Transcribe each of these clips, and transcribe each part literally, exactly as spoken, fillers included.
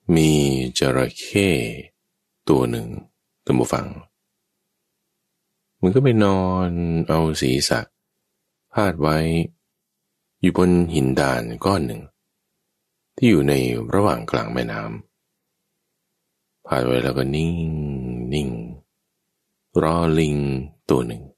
มีจระเข้ตัวหนึ่งท่านผู้ฟังมันก็ไปนอนเอาศีรษะพาดไว้อยู่บนหินดานก้อนหนึ่งที่อยู่ในระหว่างกลางแม่น้ำพาดไว้แล้วก็นิ่งนิ่งรอลิงตัวหนึ่ง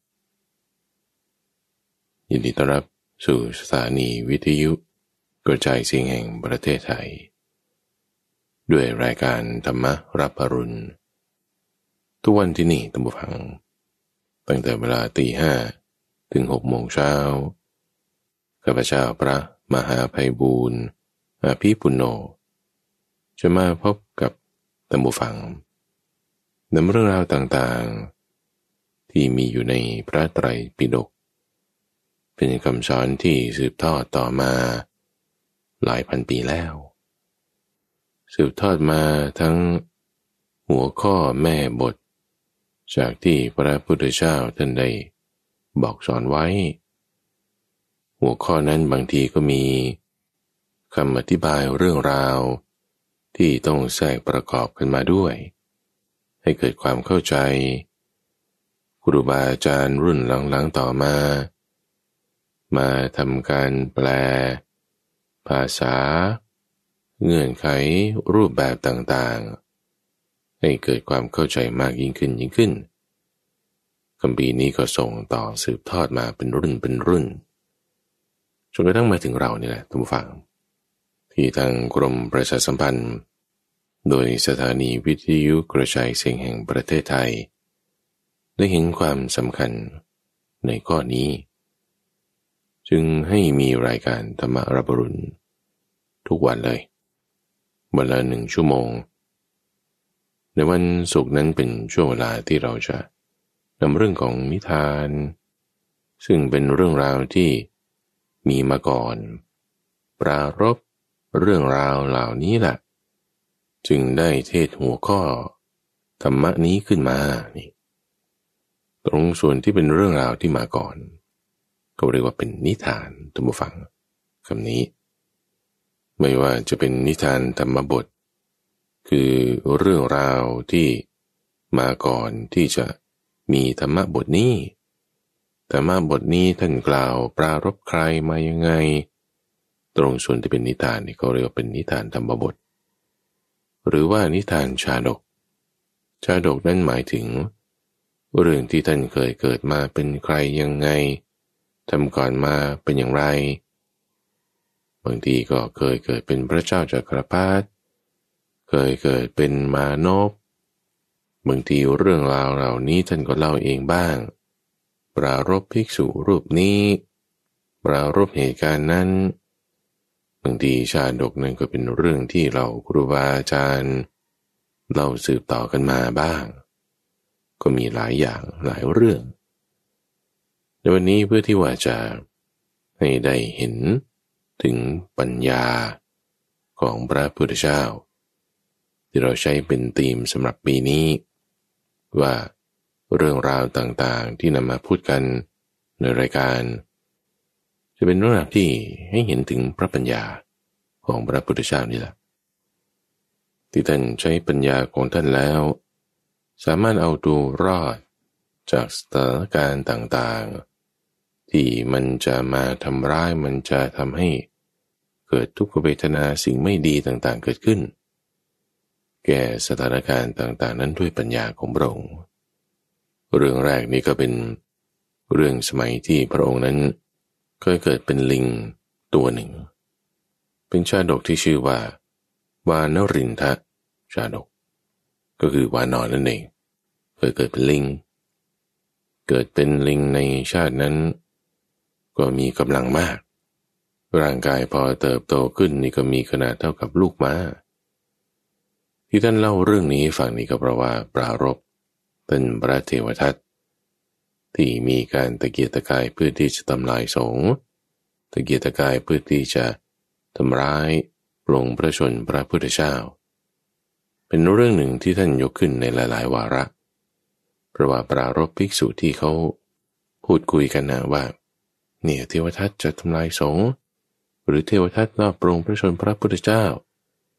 ยินดีต้อนรับสู่สถานีวิทยุกระจายเสียงแห่งประเทศไทยด้วยรายการธรรมรับอรุณทุกวันที่นี่ท่านผู้ฟังตั้งแต่เวลาตีห้าถึงหกโมงเช้าข้าพเจ้าพระมหาไพบูลย์อภิปุณโญจะมาพบกับท่านผู้ฟังนำเรื่องราวต่างๆที่มีอยู่ในพระไตรปิฎกเป็นคำสอนที่สืบทอดต่อมาหลายพันปีแล้วสืบทอดมาทั้งหัวข้อแม่บทจากที่พระพุทธเจ้าท่านได้บอกสอนไว้หัวข้อนั้นบางทีก็มีคำอธิบายเรื่องราวที่ต้องแทรกประกอบกันมาด้วยให้เกิดความเข้าใจครูบาอาจารย์รุ่นหลังๆต่อมามาทำการแปลภาษาเงื่อนไขรูปแบบต่างๆให้เกิดความเข้าใจมากยิ่งขึ้นยิ่งขึ้นคัมภีร์นี้ก็ส่งต่อสืบทอดมาเป็นรุ่นเป็นรุ่นจนกระทั่งมาถึงเรานี่แหละท่านผู้ฟังที่ทางกรมประชาสัมพันธ์โดยสถานีวิทยุกระจายเสียงแห่งประเทศไทยได้เห็นความสำคัญในข้อนี้จึงให้มีรายการธรรมรับอรุณทุกวันเลยวันละหนึ่งชั่วโมงในวันศุกร์นั้นเป็นช่วงเวลาที่เราจะนำเรื่องของนิทานซึ่งเป็นเรื่องราวที่มีมาก่อนปรารภเรื่องราวเหล่านี้แหละจึงได้เทศหัวข้อธรรมะนี้ขึ้นมานี่ตรงส่วนที่เป็นเรื่องราวที่มาก่อนก็เรียกว่าเป็นนิทานท่านผู้ฟังคำนี้ไม่ว่าจะเป็นนิทานธรรมบทคือเรื่องราวที่มาก่อนที่จะมีธรรมบทนี้ธรรมบทนี้ท่านกล่าวปรารภใครมายังไงตรงส่วนที่เป็นนิทานนี่เขาเรียกว่าเป็นนิทานธรรมบทหรือว่านิทานชาดกชาดกนั้นหมายถึงเรื่องที่ท่านเคยเกิดมาเป็นใครยังไงทำก่อนมาเป็นอย่างไรบางทีก็เคยเกิดเป็นพระเจ้าจักรพรรดิเคยเกิดเป็นมานพบางทีเรื่องราวเหล่านี้ท่านก็เล่าเองบ้างปรารภภิกษุรูปนี้ปรารภเหตุการณ์นั้นบางทีชาดกนั้นก็เป็นเรื่องที่เราครูบาอาจารย์เล่าสืบต่อกันมาบ้างก็มีหลายอย่างหลายเรื่องในวันนี้เพื่อที่ว่าจะให้ได้เห็นถึงปัญญาของพระพุทธเจ้าที่เราใช้เป็นธีมสำหรับปีนี้ว่าเรื่องราวต่างๆที่นำมาพูดกันในรายการจะเป็นเรื่องราวที่ให้เห็นถึงพระปัญญาของพระพุทธเจ้านี่แหละที่ท่านใช้ปัญญาของท่านแล้วสามารถเอาตัวรอดจากสถานการณ์ต่างๆที่มันจะมาทำร้ายมันจะทำให้เกิดทุกขเวทนาสิ่งไม่ดีต่างๆเกิดขึ้นแก่สถานการณ์ต่างๆนั้นด้วยปัญญาของพระองค์เรื่องแรกนี้ก็เป็นเรื่องสมัยที่พระองค์นั้นเคยเกิดเป็นลิงตัวหนึ่งเป็นชาดกที่ชื่อว่าวานรินทะชาดกก็คือวานอนนั่นเองเคยเกิดเป็นลิงเกิดเป็นลิงในชาตินั้นก็มีกำลังมากร่างกายพอเติบโตขึ้นนี่ก็มีขนาดเท่ากับลูกม้าที่ท่านเล่าเรื่องนี้ฝั่งนี้ก็เพราะว่าปรารภเป็นพระเทวทัตที่มีการตะเกียกตะกายเพื่อที่จะทำลายสงฆ์ตะเกียกตะกายเพื่อที่จะทำร้ายปลงพระชนพระพุทธเจ้าเป็นเรื่องหนึ่งที่ท่านยกขึ้นในหลายๆวาระเพราะว่าปรารภภิกษุที่เขาพูดคุยกันนะว่าเนี่ยเทวทัตจะทำลายสงฆ์หรือเทวทัตลอบปลงพระชนพระพุทธเจ้า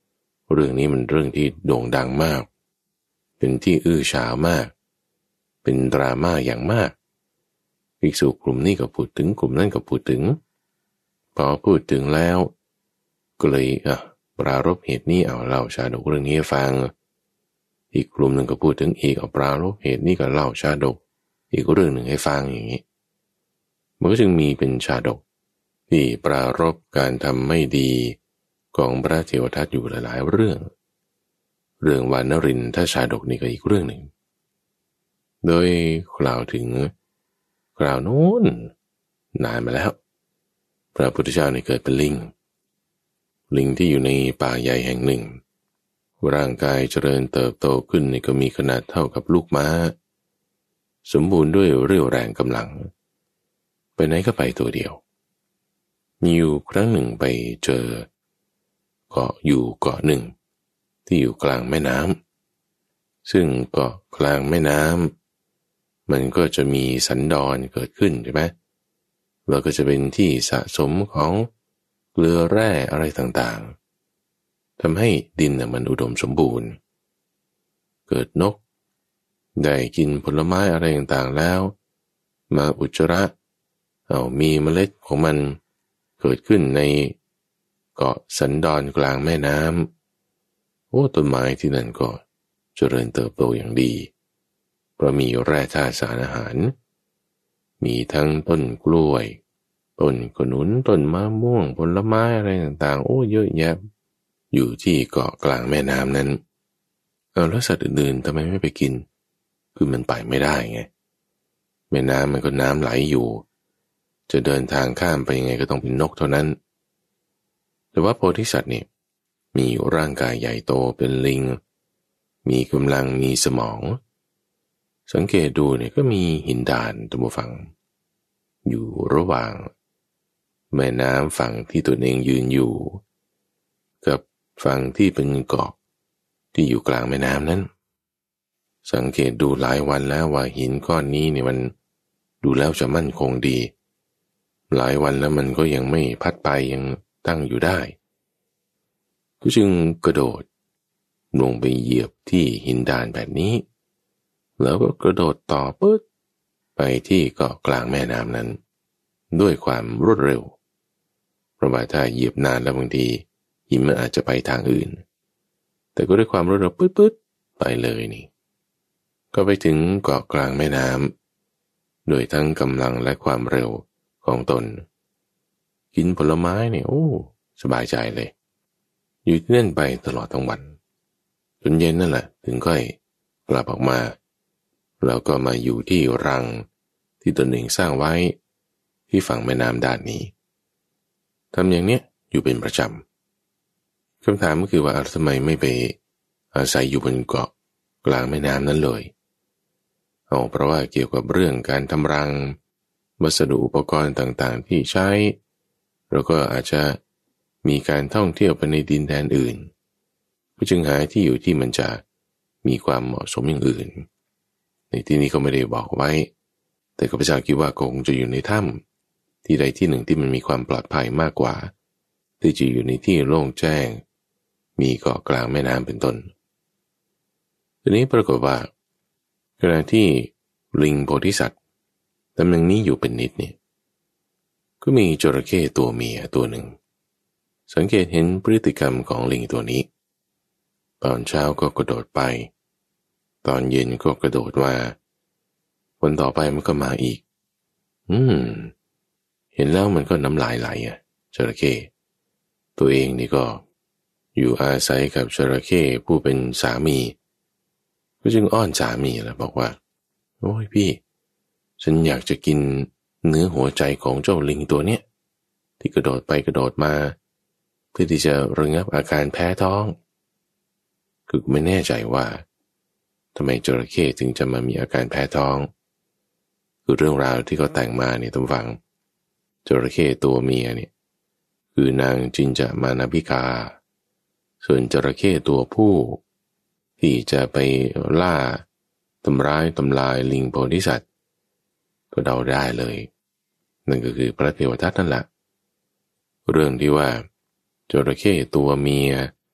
เรื่องนี้มันเรื่องที่โด่งดังมากเป็นที่อื้อฉาวมากเป็นดราม่าอย่างมากภิกษุกลุ่มนี้ก็พูดถึงกลุ่มนั้นก็พูดถึงพอพูดถึงแล้วก็เลยอ่ะปรารภเหตุนี้เอาเล่าชาดกเรื่องนี้ให้ฟังอีกกลุ่มหนึ่งก็พูดถึงอีกเอาปรารภเหตุนี้ก็เล่าชาดกอีกเรื่องหนึ่งให้ฟังอย่างนี้มันก็จึงมีเป็นชาดกที่ปรารภการทำไม่ดีของพระเทวทัตอยู่หลายๆเรื่องเรื่องวานรินทชาดกนี่ก็อีกเรื่องหนึ่งโดยกล่าวถึงกล่าวโน้นนานมาแล้วพระพุทธเจ้าเนี่ยเกิดเป็นลิงลิงที่อยู่ในป่าใหญ่แห่งหนึ่งร่างกายเจริญเติบโตขึ้นนี่ก็มีขนาดเท่ากับลูกม้าสมบูรณ์ด้วยเรี่ยวแรงกำลังไปไหนก็ไปตัวเดียวมีอยู่ครั้งหนึ่งไปเจอเกาะอยู่เกาะหนึ่งที่อยู่กลางแม่น้ำซึ่งเกาะกลางแม่น้ำมันก็จะมีสันดอนเกิดขึ้นใช่ไหมแล้วก็จะเป็นที่สะสมของเกลือแร่อะไรต่างๆทำให้ดินน่ะมันอุดมสมบูรณ์เกิดนกได้กินผลไม้อะไรต่างๆแล้วมาอุจจาระเอามีเมล็ดของมันเกิดขึ้นในเกาะสันดอนกลางแม่น้ำโอ้ต้นไม้ที่นั่นก็เจริญเติบโตอย่างดีเพราะมีแร่ธาตุสารอาหารมีทั้งต้นกล้วยต้นขนุนต้นมะม่วงผลไม้อะไรต่างๆโอ้เยอะแยะอยู่ที่เกาะกลางแม่น้ำนั้นเอาแล้วสัตว์อื่นๆทำไมไม่ไปกินคือมันไปไม่ได้ไงแม่น้ำมันก็น้ำไหลอยู่จะเดินทางข้ามไปยังไงก็ต้องเป็นนกเท่านั้นแต่ว่าโพธิสัตว์เนี่ยมีร่างกายใหญ่โตเป็นลิงมีกำลังมีสมองสังเกตดูเนี่ยก็มีหินด่านตัวฝั่งอยู่ระหว่างแม่น้ำฝั่งที่ตัวเองยืนอยู่กับฝั่งที่เป็นเกาะที่อยู่กลางแม่น้ำนั้นสังเกตดูหลายวันแล้วว่าหินก้อนนี้เนี่ยมันดูแล้วจะมั่นคงดีหลายวันแล้วมันก็ยังไม่พัดไปยังตั้งอยู่ได้ก็จึงกระโดดลงไปเหยียบที่หินด่านแบบนี้แล้วก็กระโดดต่อปึ๊ดไปที่เกาะกลางแม่น้ำนั้นด้วยความรวดเร็วเพราะว่าถ้าเหยียบนานแล้วบางทีหินมันอาจจะไปทางอื่นแต่ก็ด้วยความรวดเร็วปึ๊ดๆไปเลยนี่ก็ไปถึงเกาะกลางแม่น้ำโดยทั้งกำลังและความเร็วของตนกินผลไม้เนี่ยโอ้สบายใจเลยอยู่ที่นั่นไปตลอดทั้งวันจนเย็นนั่นแหละถึงค่อยกลับออกมาแล้วก็มาอยู่ที่รังที่ตนเองสร้างไว้ที่ฝั่งแม่น้ำด้านนี้ทำอย่างเนี้ยอยู่เป็นประจำคำถามก็คือว่าทำไมไม่ไปอาศัยอยู่บนเกาะกลางแม่น้ำนั้นเลยเอาเพราะว่าเกี่ยวกับเรื่องการทำรังวัสดุอุปกรณ์ต่างๆที่ใช้แล้วก็อาจจะมีการท่องเที่ยวไปในดินแดนอื่นก็จึงหาที่อยู่ที่มันจะมีความเหมาะสมอย่างอื่นในที่นี้เขาไม่ได้บอกไว้แต่ข้าพเจ้าคิดว่าคงจะอยู่ในถ้ำที่ใดที่หนึ่งที่มันมีความปลอดภัยมากกว่าที่จะอยู่ในที่โล่งแจ้งมีเกาะกลางแม่น้ำเป็นต้นทีนี้ปรากฏว่าขณะที่ลิงโพธิสัตว์ตำแหน่งนี้อยู่เป็นนิดเนี่ยก็มีจระเข้ตัวเมียตัวหนึ่งสังเกตเห็นพฤติกรรมของลิงตัวนี้ตอนเช้าก็กระโดดไปตอนเย็นก็กระโดดมาวันต่อไปมันก็มาอีกอืมเห็นแล้วมันก็น้ำลายไหลอ่ะจระเข้ตัวเองนี่ก็อยู่อาศัยกับจระเข้ผู้เป็นสามีก็จึงอ้อนสามีแล้วบอกว่าโอ้ยพี่ฉันอยากจะกินเนื้อหัวใจของเจ้าลิงตัวเนี้ยที่กระโดดไปกระโดดมาเพื่อที่จะระงับอาการแพ้ท้องคือไม่แน่ใจว่าทำไมจระเข้ถึงจะมามีอาการแพ้ท้องคือเรื่องราวที่เขาแต่งมาเนี่ยต้องฟังจระเข้ตัวเมียเนี่ยคือนางจินจะมานาภิกาส่วนจระเข้ตัวผู้ที่จะไปล่าทำร้ายทำลายลิงโพธิสัตว์ก็เดาได้เลยนั่นก็คือพระเทวทัตนั่นแหละเรื่องที่ว่าจระเข้ตัวเมีย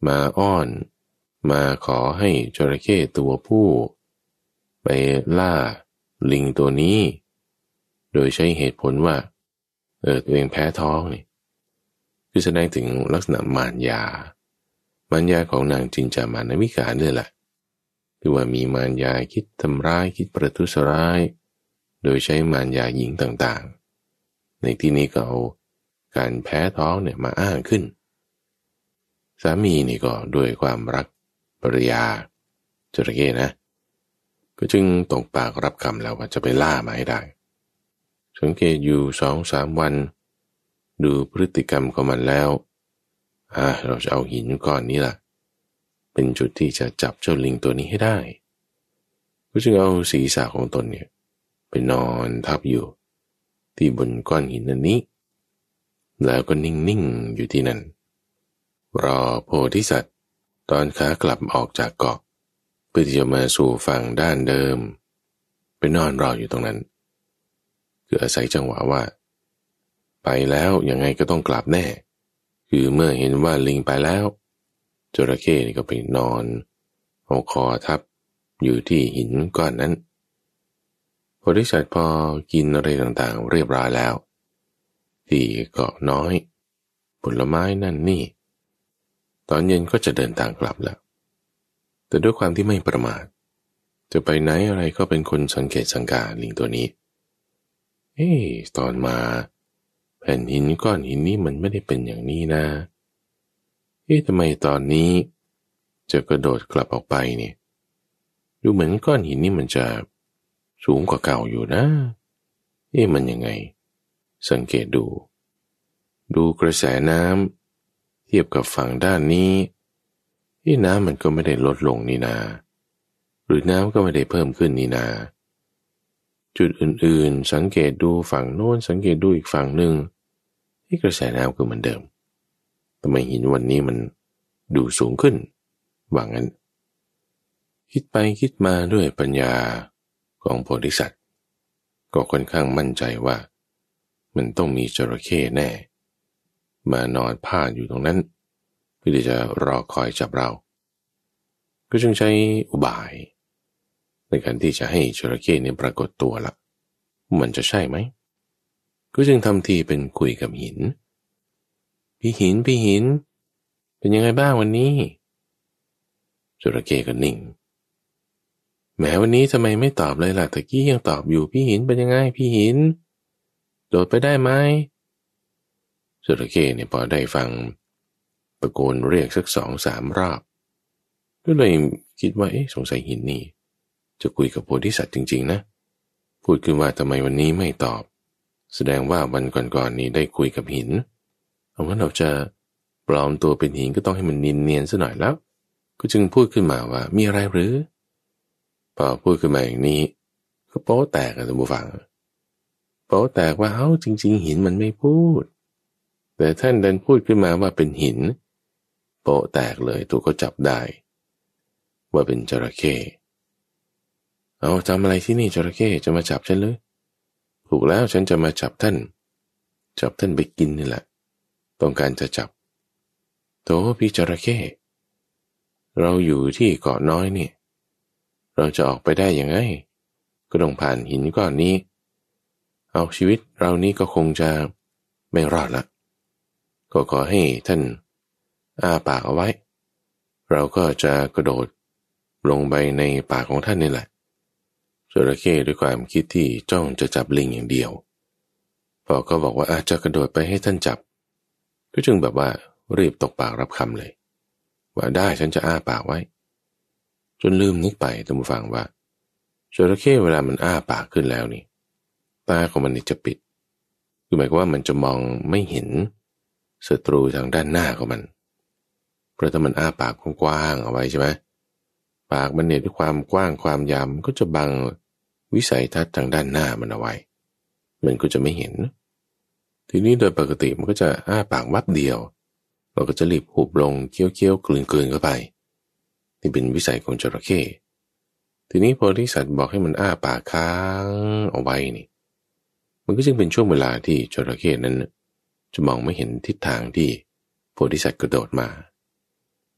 มาอ้อนมาขอให้จระเข้ตัวผู้ไปล่าลิงตัวนี้โดยใช้เหตุผลว่าเออตัวเองแพ้ท้องนี่คือแสดงถึงลักษณะมารยามารยาของนางจินจามานวิกาเนี่ยแหละคือว่ามีมารยาคิดทำร้ายคิดประทุษร้ายโดยใช้มารยาหญิงต่างๆในที่นี้ก็เอาการแพ้ท้องเนี่ยมาอ้างขึ้นสามีนี่ก็ด้วยความรักภรรยาจระเข้นะก็จึงตกปากรับคำแล้วว่าจะไปล่ามาให้ได้สังเกตอยู่สองสามวันดูพฤติกรรมของมันแล้วอ่าเราจะเอาหินก้อนนี้ล่ะเป็นจุดที่จะจับเจ้าลิงตัวนี้ให้ได้ก็จึงเอาศีรษะของตนเนี่ยไปนอนทับอยู่ที่บนก้อนหินนั้นนี้แล้วก็นิ่งๆอยู่ที่นั่นรอโพธิสัตว์ตอนขากลับออกจากเกาะเพื่อที่จะมาสู่ฝั่งด้านเดิมไปนอนรออยู่ตรงนั้นคืออาศัยจังหวะว่าไปแล้วยังไงก็ต้องกลับแน่คือเมื่อเห็นว่าลิงไปแล้วจระเข้นี่ก็ไปนอนเอาคอทับอยู่ที่หินก้อนนั้นโพธิสัตว์พอกินอะไรต่างๆเรียบร้อยแล้วที่เกาะน้อยผลไม้นั่นนี่ตอนเย็นก็จะเดินทางกลับแล้วแต่ด้วยความที่ไม่ประมาทจะไปไหนอะไรก็เป็นคนสังเกตสังกาลิงตัวนี้เอ๊ะตอนมาแผ่นหินก้อนหินนี้มันไม่ได้เป็นอย่างนี้นะเอ๊ะทำไมตอนนี้จะกระโดดกลับออกไปเนี่ยดูเหมือนก้อนหินนี้มันจะสูงกว่าเก่าอยู่นะเอ๊ะมันยังไงสังเกตดูดูกระแสน้ำเทียบกับฝั่งด้านนี้ที่น้ำมันก็ไม่ได้ลดลงนี่นาหรือน้ำก็ไม่ได้เพิ่มขึ้นนี่นาจุดอื่นๆสังเกตดูฝั่งโน้นสังเกตดูอีกฝั่งหนึ่งที่กระแสน้ำก็เหมือนเดิมทำไมหินวันนี้มันดูสูงขึ้นว่างั้นคิดไปคิดมาด้วยปัญญาของโพธิสัตว์ก็ค่อนข้างมั่นใจว่ามันต้องมีจระเข้แน่มานอนพาดอยู่ตรงนั้นเพื่อที่จะรอคอยจับเราก็จึงใช้อุบายในการที่จะให้จระเข้เนี่ยปรากฏตัวละมันจะใช่ไหมก็จึงทำทีเป็นคุยกับหินพี่หินพี่หินเป็นยังไงบ้างวันนี้จระเข้ก็นิ่งแม้วันนี้ทำไมไม่ตอบเลยล่ะตะกี้ยังตอบอยู่พี่หินเป็นยังไงพี่หินโดดไปได้ไหมจระเข้เนี่ยพอได้ฟังตะโกนเรียกสักสองสามรอบก็เลยคิดว่าเอ๊ะสงสัยหินนี่จะคุยกับโพธิสัตว์จริงๆนะพูดขึ้นว่าทำไมวันนี้ไม่ตอบแสดงว่าวันก่อนๆ นี้ได้คุยกับหินเอางั้นเราจะปลอมตัวเป็นหินก็ต้องให้มันเนียนๆซะหน่อยแล้วก็จึงพูดขึ้นมาว่ามีอะไรหรือพอพูดขึ้นมาอย่างนี้ก็โป๊แตกอะท่านผู้ฟังโป๊แตกว่าเอ้าจริงๆหินมันไม่พูดแต่ท่านดันพูดขึ้นมาว่าเป็นหินโป๊แตกเลยตัวก็จับได้ว่าเป็นจระเข้เอาทำอะไรที่นี่จระเข้จะมาจับฉันหรือถูกแล้วฉันจะมาจับท่านจับท่านไปกินนี่แหละต้องการจะจับโธ่พี่จระเข้เราอยู่ที่เกาะน้อยนี่เราจะออกไปได้ยังไงก็ต้องผ่านหินก้อนนี้เอาชีวิตเรานี้ก็คงจะไม่รอดละก็ขอให้ท่านอ้าปากเอาไว้เราก็จะกระโดดลงไปในปากของท่านนี่แหละจระเข้ด้วยความคิดที่จ้องจะจับลิงอย่างเดียวพอก็บอกว่าอาจจะกระโดดไปให้ท่านจับก็จึงแบบว่ารีบตกปากรับคำเลยว่าได้ฉันจะอ้าปากไว้จนลืมนึกไปท่านผู้ฟังว่าจระเข้เวลามันอ้าปากขึ้นแล้วนี่ตาของมันนี่จะปิดคือหมายความว่ามันจะมองไม่เห็นศัตรูทางด้านหน้าของมันเพราะถ้ามันอ้าปากกว้างๆเอาไว้ใช่ไหมปากมันเนี่ยด้วยความกว้างความยาวก็จะบังวิสัยทัศน์ทางด้านหน้ามันเอาไว้มันก็จะไม่เห็นทีนี้โดยปกติมันก็จะอ้าปากวับเดียวเราก็จะรีบหุบลงเคี้ยวเคี้ยวกลืนกลืนเข้าไปนี่เป็นวิสัยของจระเข้ทีนี้โพธิสัตว์บอกให้มันอ้าปากค้างเอาไว้นี่มันก็จึงเป็นช่วงเวลาที่จระเข้นั้นจะมองไม่เห็นทิศทางที่โพธิสัตว์กระโดดมา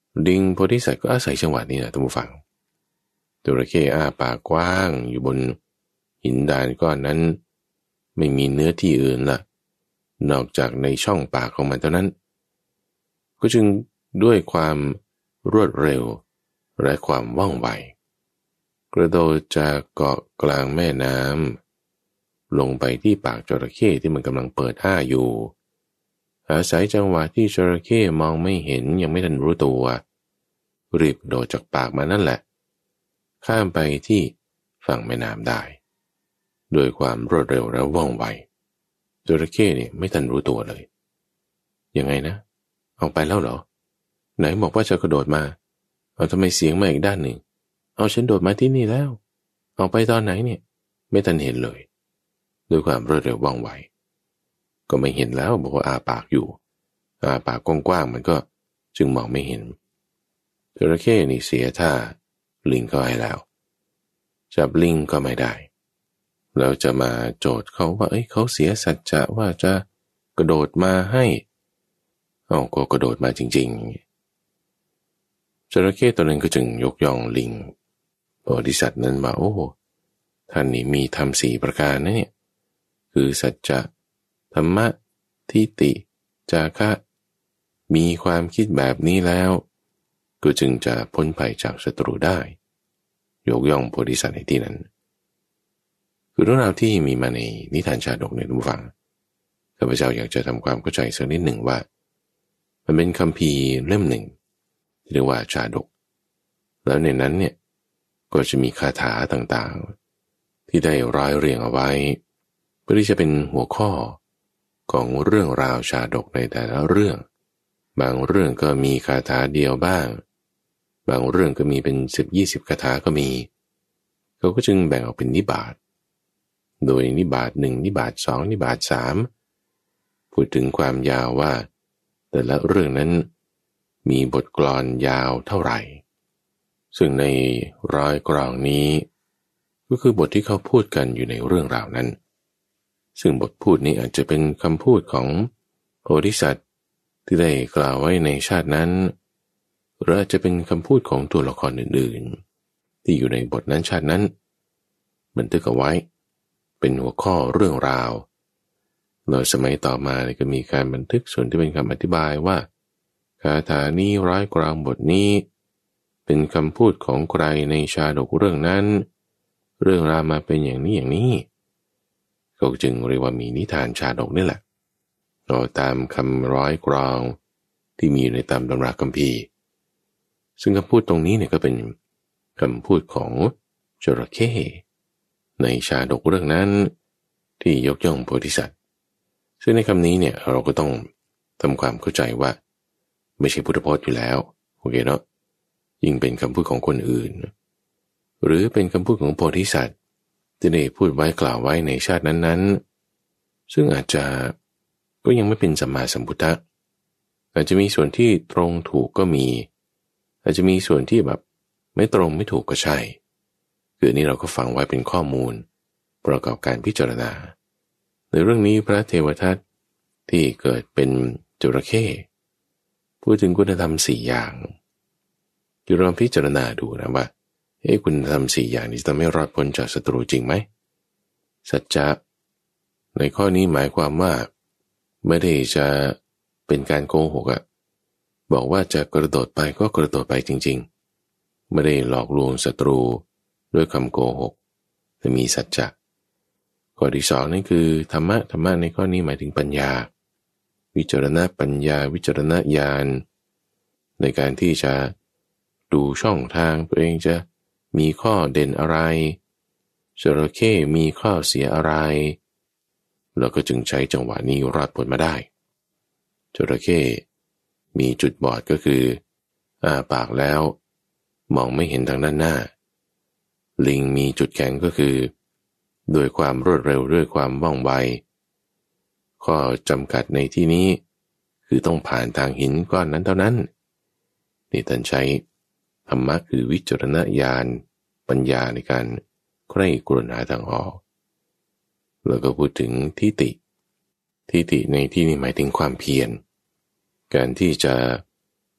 ลิงโพธิสัตว์ก็อาศัยจังหวะนี้นะท่านผู้ฟังจระเข้อ้าปากกว้างอยู่บนหินดานก้อนนั้นไม่มีเนื้อที่อื่นละนอกจากในช่องปากของมันเท่านั้นก็จึงด้วยความรวดเร็วและความว่องไวกระโดดจากเกาะกลางแม่น้ำลงไปที่ปากจระเข้ที่มันกำลังเปิดอ้าอยู่อาศัยจังหวะที่จระเข้มองไม่เห็นยังไม่ทันรู้ตัวรีบโดดจากปากมานั่นแหละข้ามไปที่ฝั่งแม่น้ำได้โดยความรวดเร็วและว่องไวจระเข้เนี่ยไม่ทันรู้ตัวเลยยังไงนะเอาไปแล้วเหรอไหนบอกว่าจะกระโดดมาเอาทำไมเสียงมาอีกด้านหนึ่งเอาฉันโดดมาที่นี่แล้วเอาไปตอนไหนเนี่ยไม่ทันเห็นเลยด้วยความรวดเร็วว่องไวก็ไม่เห็นแล้วบอกว่าอาปากอยู่อาปากกว้างๆมันก็จึงมองไม่เห็นจระเข้นี่เสียท่าลิงก็ให้แล้วจับลิงก็ไม่ได้เราจะมาโจทย์เขาว่าเอ้ยเขาเสียสัจจะว่าจะกระโดดมาให้เอาก็กระโดดมาจริงๆจระเข้ตัวนั้นก็จึงยกย่องลิงโพธิสัตว์นั้นว่าโอ้ท่านนี่มีธรรมสี่ประการนะเนี่ยคือสัจจะธรรมะทิฏฐิจาคะมีความคิดแบบนี้แล้วก็จึงจะพ้นภัยจากศัตรูได้ยกย่องโพธิสัตว์ในที่นั้นคือเรื่องราวที่มีมาในนิทานชาดกเนี่ยท่านผู้ฟังข้าพเจ้าอยากจะทำความเข้าใจสักนิดหนึ่งว่ามันเป็นคัมภีร์เล่มหนึ่งที่เรียกว่าชาดกแล้วในนั้นเนี่ยก็จะมีคาถาต่างๆที่ได้ร้อยเรียงเอาไว้เพื่อที่จะเป็นหัวข้อของเรื่องราวชาดกในแต่ละเรื่องบางเรื่องก็มีคาถาเดียวบ้างบางเรื่องก็มีเป็นสิบยี่สิบคาถาก็มีเขาก็จึงแบ่งออกเป็นนิบาตโดยนิบาตหนึ่งนิบาตสองนิบาตสามพูดถึงความยาวว่าแต่ละเรื่องนั้นมีบทกลอนยาวเท่าไหร่ซึ่งในร้อยกลอนนี้ก็คือบทที่เขาพูดกันอยู่ในเรื่องราวนั้นซึ่งบทพูดนี้อาจจะเป็นคำพูดของโพธิสัตว์ที่ได้กล่าวไว้ในชาตินั้นหรืออาจจะเป็นคำพูดของตัวละครอื่นๆที่อยู่ในบทนั้นชาตินั้นบันทึกเอาไว้เป็นหัวข้อเรื่องราวโดยสมัยต่อมาก็มีการบันทึกส่วนที่เป็นคำอธิบายว่าคาถานี้ร้อยกลอนบทนี้เป็นคำพูดของใครในชาดกเรื่องนั้นเรื่องราวมาเป็นอย่างนี้อย่างนี้ก็จึงเรียกว่ามีนิทานชาดกนี่แหละโดยตามคำร้อยกลอนที่มีอยู่ในตามตำราคัมภีร์ซึ่งคำพูดตรงนี้เนี่ยก็เป็นคำพูดของจระเข้ในชาดกเรื่องนั้นที่ยกย่องโพธิสัตว์ซึ่งในคำนี้เนี่ยเราก็ต้องทำความเข้าใจว่าไม่ใช่พุทธพจน์อยู่แล้วโอเคเนาะยิ่งเป็นคำพูดของคนอื่นหรือเป็นคำพูดของโพธิสัตว์ที่ได้พูดไว้กล่าวไว้ในชาตินั้นๆซึ่งอาจจะก็ยังไม่เป็นสัมมาสัมพุทธะอาจจะมีส่วนที่ตรงถูกก็มีอาจจะมีส่วนที่แบบไม่ตรงไม่ถูกก็ใช่คือนี้เราก็ฟังไว้เป็นข้อมูลประกอบการพิจารณาในเรื่องนี้พระเทวทัตที่เกิดเป็นจระเข้พูดถึงคุณธรรมสี่อย่างจะลองพิจารณาดูนะว่าเฮ้คุณธรรมสี่อย่างนี้จะทำให้รอดพ้นจากศัตรูจริงไหมสัจจะในข้อนี้หมายความว่าไม่ได้จะเป็นการโกหกอะบอกว่าจะกระโดดไปก็กระโดดไปจริงๆไม่ได้หลอกลวงศัตรูด้วยคำโกหกแต่มีสัจจะข้อที่สองนั่นคือธรรมะธรรมะในข้อนี้หมายถึงปัญญาวิจารณปัญญาวิจารณญาณในการที่จะดูช่องทางตัวเองจะมีข้อเด่นอะไรจระเข้มีข้อเสียอะไรแล้วก็จึงใช้จังหวะนี้รอดพ้นมาได้จระเข้มีจุดบอดก็คืออ้าปากแล้วมองไม่เห็นทางด้านหน้าลิงมีจุดแข็งก็คือด้วยความรวดเร็วด้วยความว่องไวข้อจำกัดในที่นี้คือต้องผ่านทางหินก้อนนั้นเท่านั้นนี่ท่านใช้ธรรมะคือวิจารณญาณปัญญาในการใคร่ครวญหาทางออกแล้วก็พูดถึงทิฏฐิทิฏฐิในที่นี้หมายถึงความเพียรการที่จะ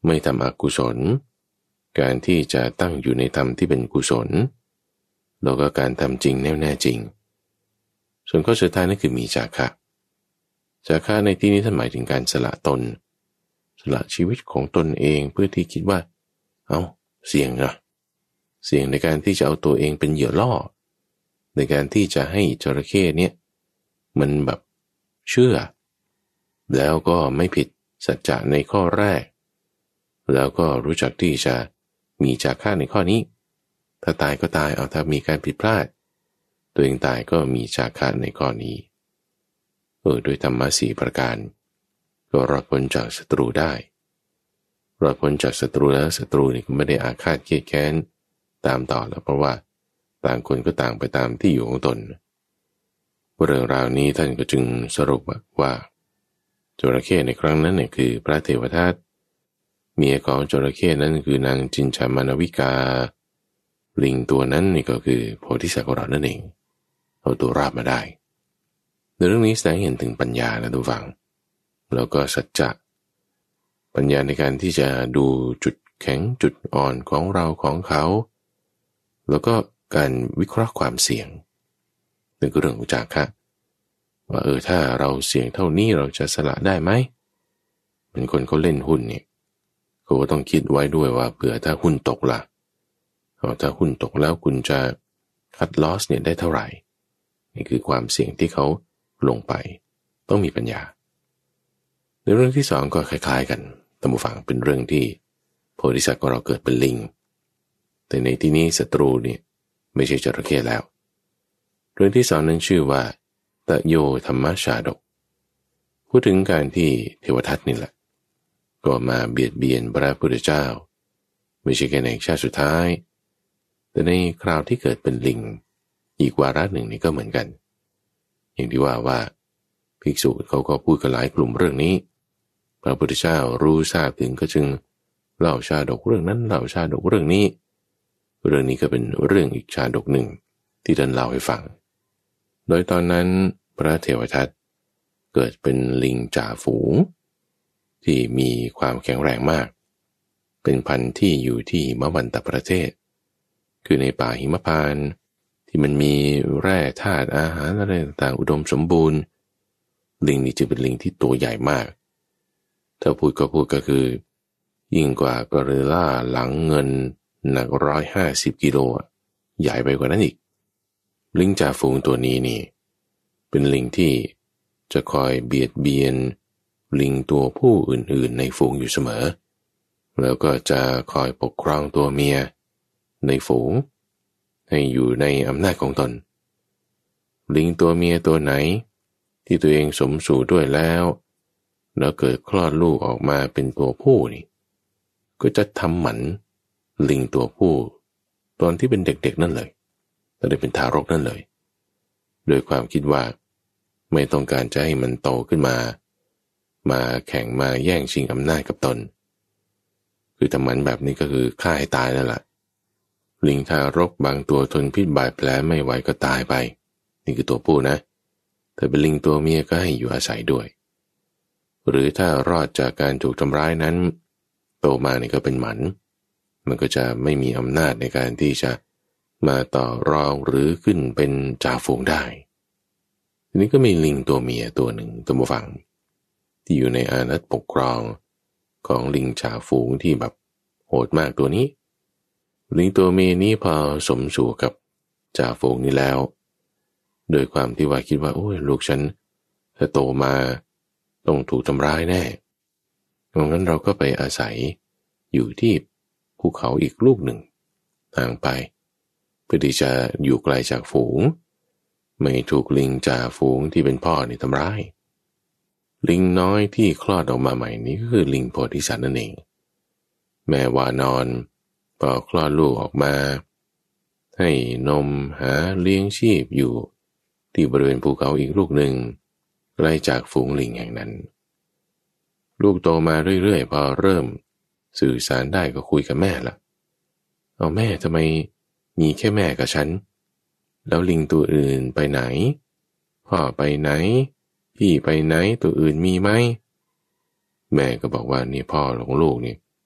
ไม่ทำอกุศลการที่จะตั้งอยู่ในธรรมที่เป็นกุศลแล้วก็การทำจริงแน่แน่จริงส่วนข้อสุดท้ายนั่นคือมีจาคะจาคะในที่นี้ท่านหมายถึงการสละตนสละชีวิตของตนเองเพื่อที่คิดว่าเอาเสี่ยงนะเสี่ยงในการที่จะเอาตัวเองเป็นเหยื่อล่อในการที่จะให้จระเข้เนี่ยมันแบบเชื่อแล้วก็ไม่ผิดสัจจะในข้อแรกแล้วก็รู้จักที่จะมีจาคะในข้อนี้ถ้าตายก็ตายเอาถ้ามีการผิดพลาดตัวเองตายก็มีจาคะในข้อนี้เออโดยธรรมะสี่ประการก็รอดพ้นจากศัตรูได้รอดพ้นจากศัตรูแล้วศัตรูนี่ก็ไม่ได้อาฆาตเกลียดแค้นตามต่อแล้วเพราะว่าต่างคนก็ต่างไปตามที่อยู่ของตนเรื่องราวนี้ท่านก็จึงสรุปว่าจระเข้ในครั้งนั้นเนี่ยคือพระเทวทัตเมียของจระเข้นั้นคือนางจินจามานวิกาลิงตัวนั้นนี่ก็คือโพธิสัตว์ของเรานั่นเองเอาตัวราบมาได้ในเรื่องนี้แสดงเห็นถึงปัญญานะทุกฝังแล้วก็สัจจะปัญญาในการที่จะดูจุดแข็งจุดอ่อนของเราของเขาแล้วก็การวิเคราะห์ความเสี่ยงนั่นก็เรื่องของจาคะว่าเออถ้าเราเสี่ยงเท่านี้เราจะสละได้ไหมเป็นคนเขาเล่นหุ้นเนี่ยเขาก็ต้องคิดไว้ด้วยว่าเผื่อถ้าหุ้นตกล่ะถ้าหุ้นตกแล้วคุณจะคัดลอสเนี่ยได้เท่าไหร่นี่คือความเสี่ยงที่เขาลงไปต้องมีปัญญาในเรื่องที่สองก็คล้ายๆกันท่านผู้ฟังเป็นเรื่องที่โพธิสัตว์ของเราเกิดเป็นลิงแต่ในที่นี้ศัตรูเนี่ยไม่ใช่จระเข้แล้วเรื่องที่สองนั้นชื่อว่าตะโยธรรมชาดกพูดถึงการที่เทวทัตนี่แหละก็มาเบียดเบียนพระพุทธเจ้าไม่ใช่แค่ในชาติสุดท้ายแต่ในคราวที่เกิดเป็นลิงอีกวาระหนึ่งนี่ก็เหมือนกันอย่างที่ว่าว่าภิกษุเขาก็พูดกันหลายกลุ่มเรื่องนี้พระพุทธเจ้ารู้ทราบถึงก็จึงเล่าชาดกเรื่องนั้นเล่าชาดกเรื่องนี้เรื่องนี้ก็เป็นเรื่องอีกชาดกหนึ่งที่ท่านเล่าให้ฟังโดยตอนนั้นพระเทวทัตเกิดเป็นลิงจ่าฝูงที่มีความแข็งแรงมากเป็นพันธุ์ที่อยู่ที่หิมวันตประเทศคือในป่าหิมพานต์ที่มันมีแร่ธาตุอาหารอะไรต่างๆอุดมสมบูรณ์ลิงนี่จะเป็นลิงที่ตัวใหญ่มากถ้าพูดก็พูดก็คือยิ่งกว่ากอริลลาหลังเงินหนักร้อยห้าสิบกิโลใหญ่ไปกว่านั้นอีกลิงจ่าฝูงตัวนี้นี่เป็นลิงที่จะคอยเบียดเบียนลิงตัวผู้อื่นๆในฝูงอยู่เสมอแล้วก็จะคอยปกครองตัวเมียในฝูงให้อยู่ในอำนาจของตนลิงตัวเมียตัวไหนที่ตัวเองสมสู่ด้วยแล้วแล้วเกิดคลอดลูกออกมาเป็นตัวผู้นี่ก็จะทำหมันลิงตัวผู้ตอนที่เป็นเด็กๆนั่นเลยตอนที่เป็นทารกนั่นเลยโดยความคิดว่าไม่ต้องการจะให้มันโตขึ้นมามาแข่งมาแย่งชิงอำนาจกับตนคือทำหมันแบบนี้ก็คือฆ่าให้ตายนั่นแหละลิงทารกบางตัวทนพิษบาดแผลไม่ไหวก็ตายไปนี่คือตัวผู้นะแต่เป็นลิงตัวเมียก็ให้อยู่อาศัยด้วยหรือถ้ารอดจากการถูกทำร้ายนั้นโตมาเนี่ยก็เป็นหมันมันก็จะไม่มีอำนาจในการที่จะมาต่อรองหรือขึ้นเป็นจ่าฝูงได้ทีนี้ก็มีลิงตัวเมียตัวหนึ่งตัวผู้ฟังที่อยู่ในอานัตปกครองของลิงจ่าฝูงที่แบบโหดมากตัวนี้ลิงตัวเมียนี้พอสมสู่กับจ่าฝูงนี้แล้วโดยความที่ว่าคิดว่าโอ้ยลูกฉันถ้าโตมาต้องถูกทำร้ายแน่ดังนั้นเราก็ไปอาศัยอยู่ที่ภูเขาอีกลูกหนึ่งห่างไปเพื่อที่จะอยู่ไกลจากฝูงไม่ถูกลิงจ่าฝูงที่เป็นพ่อนี่ทำร้ายลิงน้อยที่คลอดออกมาใหม่นี้ก็คือลิงโพธิสัตว์นั่นเองแม่วานอนพอคลอดลูกออกมาให้นมหาเลี้ยงชีพอยู่ที่บริเวณภูเขาอีกลูกหนึ่งไกลจากฝูงลิงแห่งนั้นลูกโตมาเรื่อยๆพอเริ่มสื่อสารได้ก็คุยกับแม่ละเอาแม่ทำไมมีแค่แม่กับฉันแล้วลิงตัวอื่นไปไหนพ่อไปไหนพี่ไปไหนตัวอื่นมีไหมแม่ก็บอกว่านี่พ่อของลูกนี่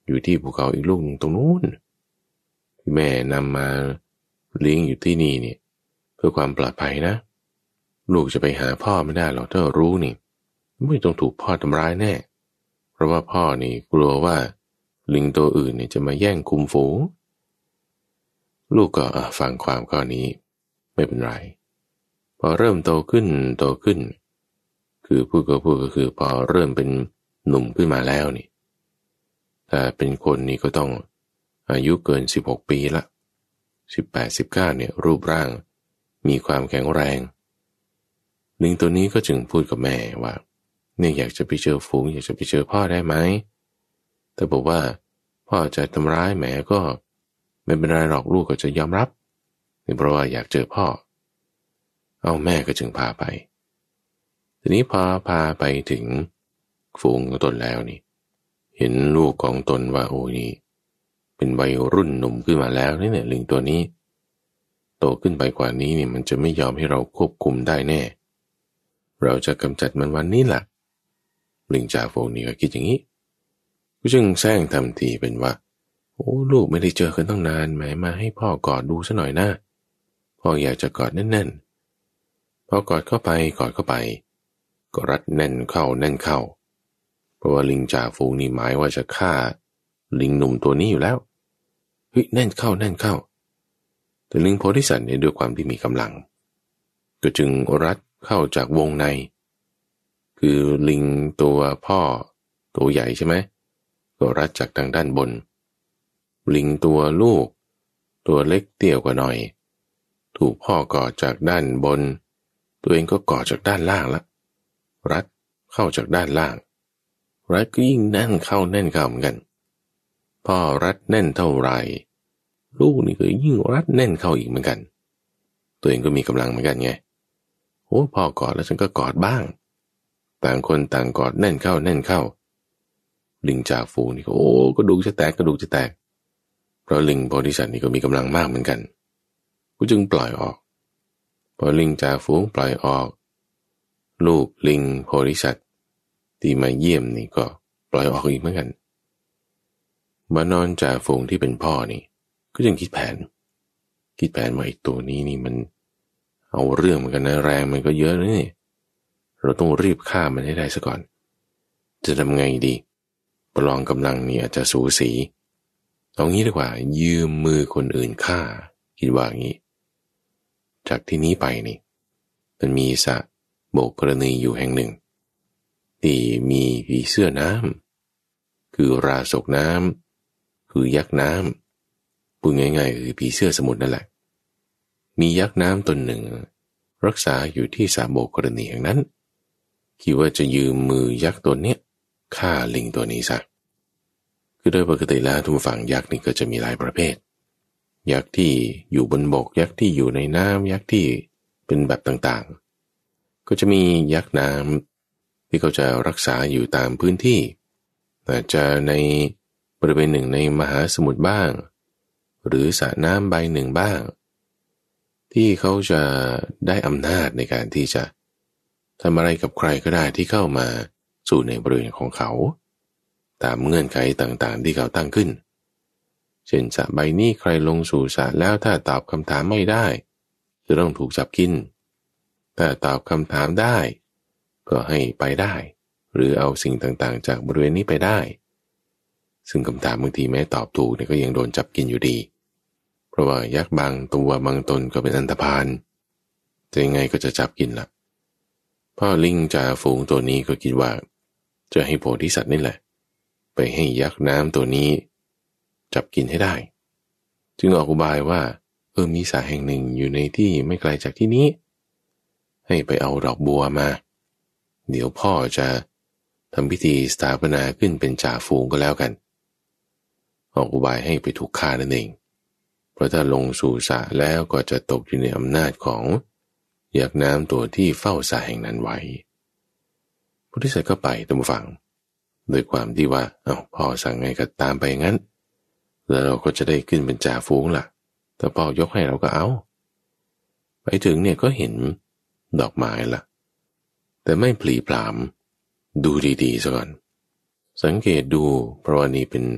อยู่ที่ภูเขาอีกลูกหนึ่งตรงนู้นที่แม่นำมาเลี้ยงอยู่ที่นี่เนี่ยเพื่อความปลอดภัยนะลูกจะไปหาพ่อไม่ได้หรอกถ้ารู้นี่ไม่ต้องถูกพ่อทำร้ายแน่เพราะว่าพ่อนี่กลัวว่าลิงตัวอื่นเนี่ยจะมาแย่งคุมฝูงลูกก็ฟังความข้อนี้ไม่เป็นไรพอเริ่มโตขึ้นโตขึ้นคือพูดก็พูดก็คือพอเริ่มเป็นหนุ่มขึ้นมาแล้วนี่ถ้าเป็นคนนี่ก็ต้องอายุเกินสิบหกปีละสิบแปด สิบเก้าเนี่ยรูปร่างมีความแข็งแรงลิงตัวนี้ก็จึงพูดกับแม่ว่าเนี่ยอยากจะไปเจอฝูงอยากจะไปเจอพ่อได้ไหมแต่บอกว่าพ่อจะทำร้ายแม่ก็ไม่เป็นไรหรอกลูกก็จะยอมรับเพราะว่าอยากเจอพ่อเอาแม่ก็จึงพาไปทีนี้พอพาไปถึงฝูงของตนแล้วนี่เห็นลูกของตนว่าโอ้นี่เป็นวัยรุ่นหนุ่มขึ้นมาแล้วนี่เนี่ยลิงตัวนี้โตขึ้นไปกว่านี้นี่มันจะไม่ยอมให้เราควบคุมได้แน่เราจะกำจัดมันวันนี้ล่ะลิงจ่าฝูงนี่ก็คิดอย่างนี้ก็จึงแซงทำทีเป็นว่าโอ้ลูกไม่ได้เจอกันตั้งนานแหมมาให้พ่อกอดดูซะหน่อยนะพ่ออยากจะกอดแน่นๆพอกอดเข้าไปกอดเข้าไปก็รัดแน่นเข้าแน่นเข้าเพราะว่าลิงจ่าฝูงนี่หมายว่าจะฆ่าลิงหนุ่มตัวนี้อยู่แล้วเฮ้ยแน่นเข้าแน่นเข้าแต่ลิงโพธิสัตว์เนี่ยด้วยความที่มีกำลังก็จึงรัดเข้าจากวงในคือลิงตัวพ่อตัวใหญ่ใช่ไหมก็รัดจากทางด้านบนลิงตัวลูกตัวเล็กเตี้ยกว่าหน่อยถูกพ่อกอดจากด้านบนตัวเองก็กอดจากด้านล่างละรัดเข้าจากด้านล่างรัดก็ยิ่งแน่นเข้าแน่นเข้าเหมือนกันพ่อรัดแน่นเท่าไรลูกนี่ก็ยิ่งรัดแน่นเข้าอีกเหมือนกันตัวเองก็มีกำลังเหมือนกันไงโอ้พ่อกอดแล้วฉันก็กอดบ้างต่างคนต่างกอดแน่นเข้าแน่นเข้าลิงจ่าฝูงนี่ก็โอ้กระดูกจะแตกกระดูกจะแตกเพราะลิงโพธิสัตว์นี่ก็มีกำลังมากเหมือนกันก็จึงปล่อยออกพอลิงจ่าฝูงปล่อยออกลูกลิงโพธิสัตว์ที่มาเยี่ยมนี่ก็ปล่อยออกอีกเหมือนกันมานอนจ่าฝูงที่เป็นพ่อนี่ก็จึงคิดแผนคิดแผนว่าไอ้ตัวนี้นี่มันเอาเรื่องเหมือนกันนะแรงมันก็เยอะนะนี่เราต้องรีบฆ่ามันให้ได้ซะก่อนจะทำไงดีประลองกำลังนี่อาจจะสูสีเอางี้ดีกว่ายืมมือคนอื่นฆ่าคิดว่างี้จากที่นี้ไปนี่มันมีสระโบกกรณีอยู่แห่งหนึ่งที่มีผีเสื้อน้ำคือราศกน้ำคือยักษ์น้ำพูดง่ายๆคือผีเสื้อสมุทรนั่นแหละมียักษ์น้ำตนหนึ่งรักษาอยู่ที่สระโบกกรณีแห่งนั้นคิดว่าจะยืมมือยักษ์ตัวเนี้ยฆ่าลิงตัวนี้ซะคือโดยปกติแล้วทุกฝั่งยักษ์นี่ก็จะมีหลายประเภทยักษ์ที่อยู่บนบกยักษ์ที่อยู่ในน้ำยักษ์ที่เป็นแบบต่างๆก็จะมียักษ์น้ำที่เขาจะรักษาอยู่ตามพื้นที่อาจจะในบริเวณหนึ่งในมหาสมุทรบ้างหรือสระน้ำใบหนึ่งบ้างที่เขาจะได้อำนาจในการที่จะทำอะไรกับใครก็ได้ที่เข้ามาสู่ในบริเวณของเขาตามเงื่อนไขต่างๆที่เขาตั้งขึ้นเช่นสระใบนี้ใครลงสู่สระแล้วถ้าตอบคำถามไม่ได้จะต้องถูกจับกินถ้าตอบคำถามได้ก็ให้ไปได้หรือเอาสิ่งต่างๆจากบริเวณนี้ไปได้ซึ่งคำถามบางทีแม้ตอบถูกเนี่ยก็ยังโดนจับกินอยู่ดีเพราะว่ายักษ์บางตัวบางตนก็เป็นอันธพาลจะยังไงก็จะจับกินล่ะพ่อลิงจ่าฝูงตัวนี้ก็คิดว่าจะให้โพธิสัตว์นี่แหละไปให้ยักษ์น้ำตัวนี้จับกินให้ได้จึงออกอุบายว่าเออมีสระแห่งหนึ่งอยู่ในที่ไม่ไกลจากที่นี้ให้ไปเอาดอกบัวมาเดี๋ยวพ่อจะทำพิธีสถาปนาขึ้นเป็นจ่าฝูงก็แล้วกันออกอุบายให้ไปถูกฆ่านั่นเองเพราะถ้าลงสู่สระแล้วก็จะตกอยู่ในอำนาจของยักษ์น้ำตัวที่เฝ้าสระแห่งนั้นไว้โพธิสัตว์ก็ไปตามฝั่งโดยความที่ว่าเอ้าพ่อสั่งไงก็ตามไปงั้นแล้วเราก็จะได้ขึ้นเป็นจ่าฝูงล่ะถ้าพ่อยกให้เราก็เอาไปถึงเนี่ยก็เห็นดอกไม้ล่ะแต่ไม่พลีพรามดูดีๆซะก่อนสังเกตดูเพราะว่านี่เป็น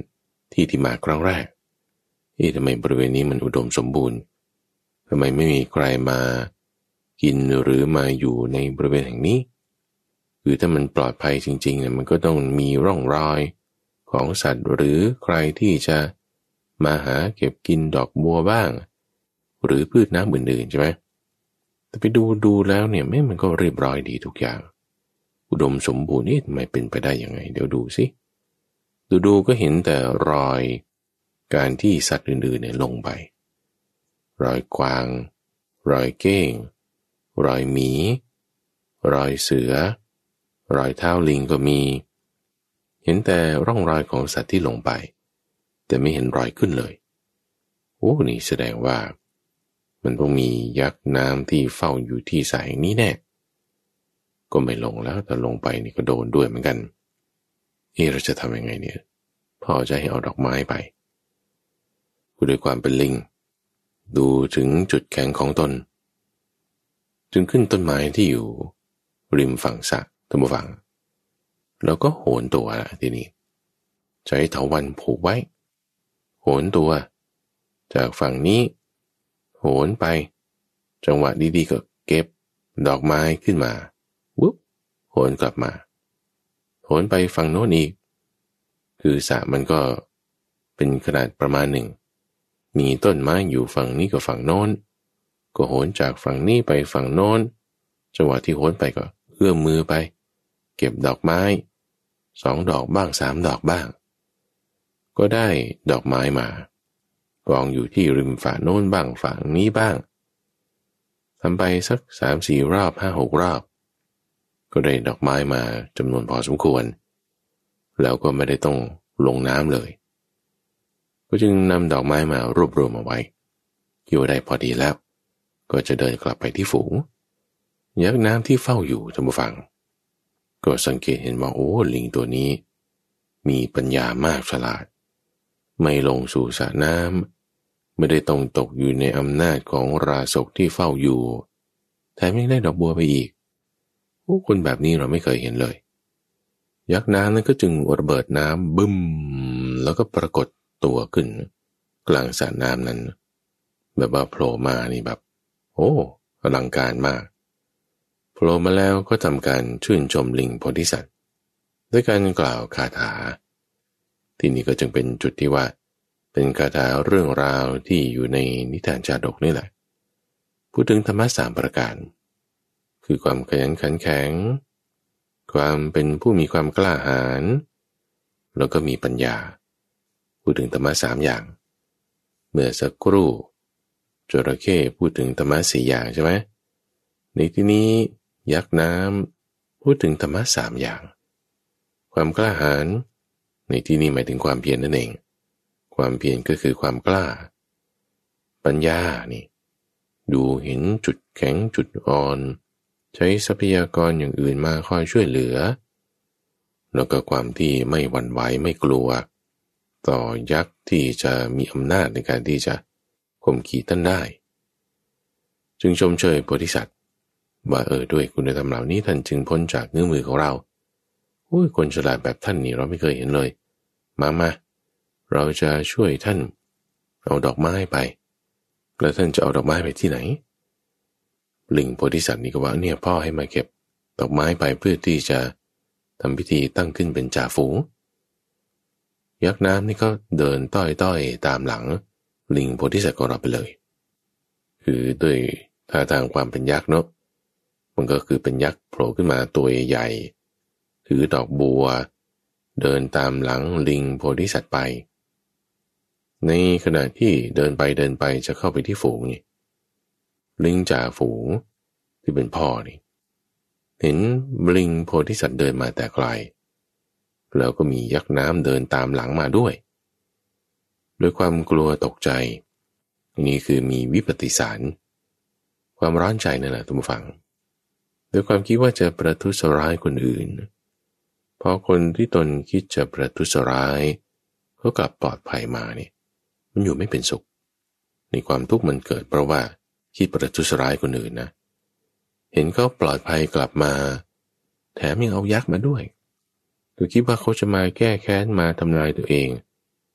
ที่ที่มาครั้งแรกเอ๊ะทำไมบริเวณนี้มันอุดมสมบูรณ์ทำไมไม่มีใครมากินหรือมาอยู่ในบริเวณแห่งนี้คือถ้ามันปลอดภัยจริงๆเนี่ยมันก็ต้องมีร่องรอยของสัตว์หรือใครที่จะมาหาเก็บกินดอกบัวบ้างหรือพืชน้ำอื่นๆใช่ไหมแต่ไปดูดูแล้วเนี่ยแม่มันก็เรียบร้อยดีทุกอย่างอุดมสมบูรณ์นี่ทำไมเป็นไปได้ยังไงเดี๋ยวดูสิดูดูก็เห็นแต่รอยการที่สัตว์อื่นๆเนี่ยลงไปรอยกวางรอยเก้งรอยหมีรอยเสือรอยเท้าลิงก็มีเห็นแต่ร่องรอยของสัตว์ที่ลงไปแต่ไม่เห็นรอยขึ้นเลยโอ้นี่แสดงว่ามันต้องมียักษ์น้ำที่เฝ้าอยู่ที่สายนี้แน่ก็ไม่ลงแล้วแต่ลงไปนี่ก็โดนด้วยเหมือนกันเอ๊ะเราจะทำยังไงเนี่ยพ่อจะให้เอาดอกไม้ไปกูด้วยความเป็นลิงดูถึงจุดแข็งของตนจึงขึ้นต้นไม้ที่อยู่ริมฝั่งสระท่านผู้ฟังแล้วก็โหนตัวทีนี้ใช้เถาวัลย์ผูกไว้โหนตัวจากฝั่งนี้โหนไปจังหวะดีๆก็เก็บดอกไม้ขึ้นมาวุ๊บโหนกลับมาโหนไปฝั่งโน้นอีกคือสระมันก็เป็นขนาดประมาณหนึ่งมีต้นไม้อยู่ฝั่งนี้กับฝั่งโน้นก็โหนจากฝั่งนี้ไปฝั่งโน้นจังหวะที่โหนไปก็เอื้อมมือไปเก็บดอกไม้สองดอกบ้างสามดอกบ้างก็ได้ดอกไม้มากองอยู่ที่ริมฝั่งโน้นบ้างฝั่งนี้บ้างทำไปสักสามสี่รอบห้าหกรอบก็ได้ดอกไม้มาจำนวนพอสมควรแล้วก็ไม่ได้ต้องลงน้ำเลยก็จึงนำดอกไม้มารวบรวมเอาไว้อยู่ได้พอดีแล้วก็จะเดินกลับไปที่ฝูงยักษ์น้ำที่เฝ้าอยู่ท่านผู้ฟังก็สังเกตเห็นว่าโอ้ลิงตัวนี้มีปัญญามากฉลาดไม่ลงสู่สระน้ำไม่ได้ต้องตกอยู่ในอำนาจของราศกที่เฝ้าอยู่แถมยังได้ดอกบัวไปอีกโอ้คนแบบนี้เราไม่เคยเห็นเลยยักษ์น้ำนั้นก็จึงระเบิดน้ำบึ้มแล้วก็ปรากฏตัวขึ้นกลางสระน้ำนั้นแบบว่าโผล่มานี่แบบโอ้อลังการมากโผล่มาแล้วก็ทำการชื่นชมลิงโพธิสัตว์ด้วยการกล่าวคาถาที่นี่ก็จึงเป็นจุดที่ว่าเป็นคาถาเรื่องราวที่อยู่ในนิทานชาดกนี่แหละพูดถึงธรรมะสามประการคือความขยันขันแข็งความเป็นผู้มีความกล้าหาญแล้วก็มีปัญญาพูดถึงธรรมะสามอย่างเมื่อสักครู่จระเข้พูดถึงธรรมะสี่อย่างใช่ไหมในที่นี้ยักษ์น้ำพูดถึงธรรมะสามอย่างความกล้าหาญในที่นี้หมายถึงความเพียรนั่นเองความเพียรก็คือความกล้าปัญญานี่ดูเห็นจุดแข็งจุดอ่อนใช้ทรัพยากรอย่างอื่นมาคอยช่วยเหลือแล้วก็ความที่ไม่หวั่นไหวไม่กลัวต่อยักษ์ที่จะมีอำนาจในการที่จะข่มขีดท่านได้จึงชมเชยโพธิสัตว์ว่าเออด้วยคุณธรรมเหล่านี้ท่านจึงพ้นจากเงื้อมือของเราโอ้ยคนฉลาดแบบท่านนี่เราไม่เคยเห็นเลยมามาเราจะช่วยท่านเอาดอกไม้ไปแล้วท่านจะเอาดอกไม้ไปที่ไหนลิงโพธิสัตว์นี่ก็ว่าเนี่ยพ่อให้มาเก็บดอกไม้ไปเพื่อที่จะทำพิธีตั้งขึ้นเป็นจ่าฝูงยักษ์น้ำนี่ก็เดินต้อยๆตามหลังลิงโพธิสัตว์ของเราไปเลยคือด้วยท่าทางความเป็นยักษ์เนาะมันก็คือเป็นยักษ์โผล่ขึ้นมาตัวใหญ่ถือดอกบัวเดินตามหลังลิงโพธิสัตว์ไปในขณะที่เดินไปเดินไปจะเข้าไปที่ฝูงนี่ลิงจ่าฝูงที่เป็นพ่อนี่เห็นลิงโพธิสัตว์เดินมาแต่ไกลแล้วก็มียักษ์น้ำเดินตามหลังมาด้วยด้วยความกลัวตกใจนี่คือมีวิปฏิสารความร้อนใจนั่นแหละท่านผู้ฟังด้วยความคิดว่าจะประทุษร้ายคนอื่นพอคนที่ตนคิดจะประทุษร้ายเขากลับปลอดภัยมาเนี่ยมันอยู่ไม่เป็นสุขในความทุกข์มันเกิดเพราะว่าคิดประทุษร้ายคนอื่นนะเห็นเขาปลอดภัยกลับมาแถมยังเอายักษ์มาด้วยคือคิดว่าเขาจะมาแก้แค้นมาทำลายตัวเอง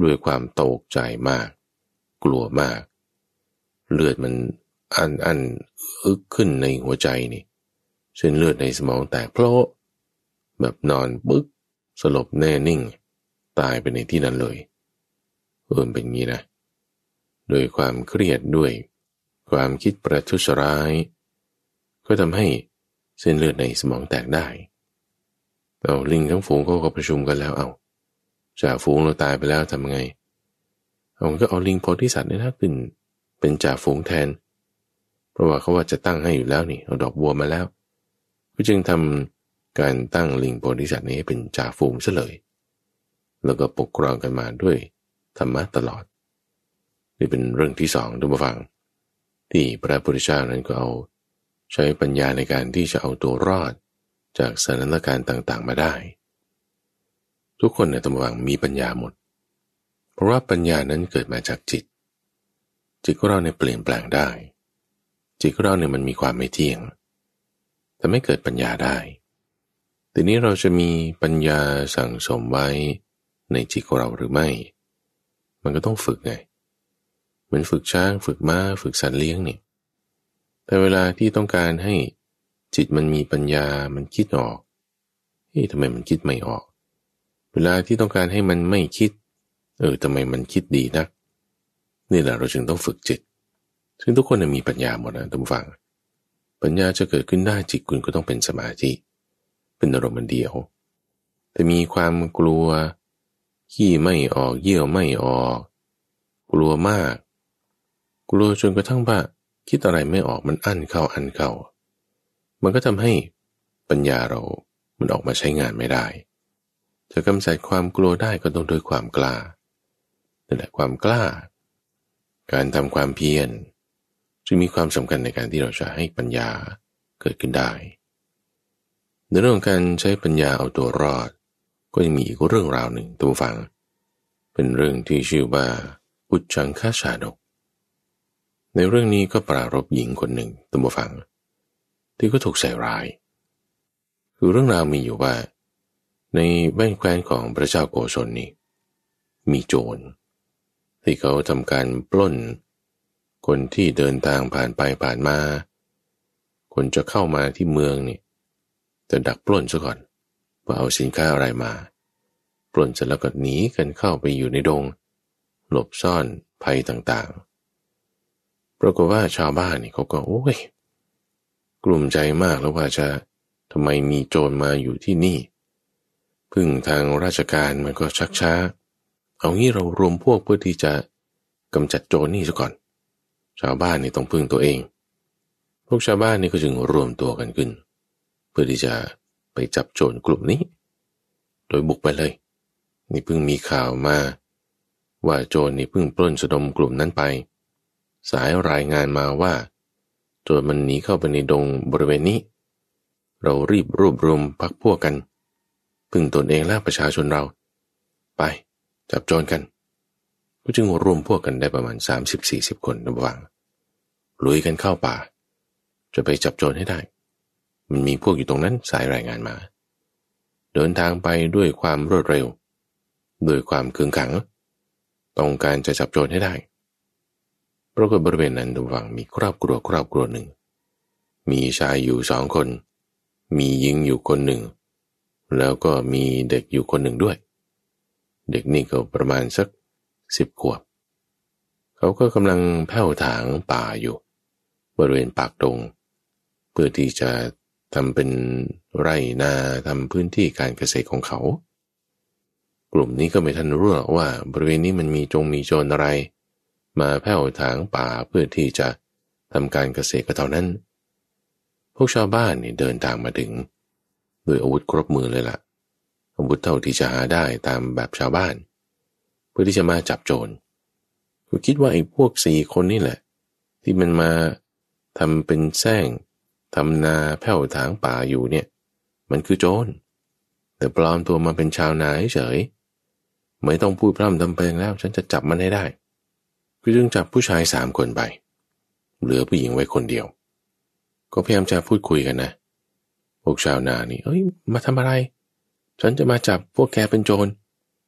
ด้วยความตกใจมากกลัวมากเลือดมันอันอันอึกขึ้นในหัวใจนี่เส้นเลือดในสมองแตกโผล่แบบนอนปึ๊กสลบแน่นิ่งตายไปในที่นั้นเลยเออเป็นงี้นะโดยความเครียดด้วยความคิดประทุษร้ายก็ทำให้เส้นเลือดในสมองแตกได้เอาลิงทั้งฝูงเขาก็ประชุมกันแล้วเอาจ่าฝูงเราตายไปแล้วทำไงเอาก็เอาลิงโพธิสัตว์เนี่ยนะขึ้นเป็นจ่าฝูงแทนเพราะว่าเขาว่าจะตั้งให้อยู่แล้วนี่เอาดอกบัวมาแล้วก็จึงทำการตั้งลิงโพธิสัตว์นี้เป็นจ่าฝูงซะเลยแล้วก็ปกครองกันมาด้วยธรรมะตลอดนี่เป็นเรื่องที่สองท่านผู้ฟังที่พระพุทธเจ้านั้นก็เอาใช้ปัญญาในการที่จะเอาตัวรอดจากสถานการณ์ต่างๆมาได้ทุกคนในธรรมวังมีปัญญาหมดเพราะว่าปัญญานั้นเกิดมาจากจิตจิตของเราเนี่ยเปลี่ยนแปลงได้จิตของเราเนี่ยมันมีความไม่เที่ยงแต่ไม่เกิดปัญญาได้ทีนี้เราจะมีปัญญาสั่งสมไว้ในจิตของเราหรือไม่มันก็ต้องฝึกไงเหมือนฝึกช้างฝึกม้าฝึกสัตว์เลี้ยงนี่แต่เวลาที่ต้องการให้จิตมันมีปัญญามันคิดออกเฮ้ยทำไมมันคิดไม่ออกเวลาที่ต้องการให้มันไม่คิดเออทำไมมันคิดดีนักนี่แหละเราจึงต้องฝึกจิตซึ่งทุกคนมีปัญญาหมดนะท่านผู้ฟังปัญญาจะเกิดขึ้นได้จิตคุณก็ต้องเป็นสมาธิเป็นอารมณ์เดียวแต่มีความกลัวขี้ไม่ออกเยี่ยวไม่ออกกลัวมากกลัวจนกระทั่งว่าคิดอะไรไม่ออกมันอั้นเข้าอั้นเข้ามันก็ทำให้ปัญญาเรามันออกมาใช้งานไม่ได้จะกำจัดความกลัวได้ก็ต้องด้วยความกล้านั่นแหละความกล้าการทำความเพียรจึงมีความสำคัญในการที่เราจะให้ปัญญาเกิดขึ้นได้ในเรื่องการใช้ปัญญาเอาตัวรอดก็ยังมีอีกเรื่องราวหนึ่งท่านผู้ฟังเป็นเรื่องที่ชื่อว่าอุจจังคชาดกในเรื่องนี้ก็ปรารภหญิงคนหนึ่งท่านผู้ฟังที่ก็ถูกใส่ร้ายคือเรื่องราวมีอยู่ว่าในแว่นแคว้นของพระเจ้าโกศลนี้มีโจรที่เขาทำการปล้นคนที่เดินทางผ่านไปผ่านมาคนจะเข้ามาที่เมืองนี่จะดักปล้นซะก่อนว่าเอาสินค้าอะไรมาปล้นเสร็จแล้วก็หนีกันเข้าไปอยู่ในดงหลบซ่อนภัยต่างๆปรากฏว่าชาวบ้านนี่เขาก็โอ้ยกลุ่มใจมากแล้วว่าจะทำไมมีโจรมาอยู่ที่นี่พึ่งทางราชการมันก็ชักช้าเอางี้เรารวมพวกเพื่อที่จะกำจัดโจรนี่ซะก่อนชาวบ้านนี่ต้องพึ่งตัวเองพวกชาวบ้านนี่ก็จึงรวมตัวกันขึ้นเพื่อที่จะไปจับโจรกลุ่มนี้โดยบุกไปเลยนี่เพิ่งมีข่าวมาว่าโจรนี่เพิ่งปล้นสะดมกลุ่มนั้นไปสายรายงานมาว่าโจรมันหนีเข้าไปในดงบริเวณนี้เรารีบรวบรวมพรรคพวกกันพึ่งตนเองและประชาชนเราไปจับโจรกันก็จึงรวมพวกกันได้ประมาณ สามสิบถึงสี่สิบ คนระหว่างลุยกันเข้าป่าจะไปจับโจรให้ได้มันมีพวกอยู่ตรงนั้นสายรายงานมาเดินทางไปด้วยความรวดเร็วด้วยความขึงขังต้องการจะจับโจรให้ได้ปรากฏบริเวณนั้นระหว่างมีครอบครัวครอบครัวหนึ่งมีชายอยู่สองคนมีหญิงอยู่คนหนึ่งแล้วก็มีเด็กอยู่คนหนึ่งด้วยเด็กนี่ก็ประมาณสักสิบขวบเขาก็กำลังแผ่วถางป่าอยู่บริเวณปากดงเพื่อที่จะทำเป็นไร่นาทำพื้นที่การเกษตรของเขากลุ่มนี้ก็ไม่ทันรู้หรอกว่าบริเวณนี้มันมีจงมีโจรอะไรมาแผ่วถางป่าเพื่อที่จะทำการเกษตรก็เท่านั้นพวกชาวบ้านนี่เดินทางมาถึงด้วยอาวุธครบมือเลยล่ะอาวุธเท่าที่จะหาได้ตามแบบชาวบ้านเพื่อที่จะมาจับโจรกูคิดว่าไอ้พวกสี่คนนี่แหละที่มันมาทำเป็นแซงทำนาแผ่วถางป่าอยู่เนี่ยมันคือโจรแต่ปลอมตัวมาเป็นชาวนาเฉยไม่ต้องพูดพร่ำทำเพลงแล้วฉันจะจับมันให้ได้ก็จึงจับผู้ชายสามคนไปเหลือผู้หญิงไว้คนเดียวก็พยายามจะพูดคุยกันนะพวกชาวนานี่เอ้ยมาทำอะไรฉันจะมาจับพวกแกเป็นโจร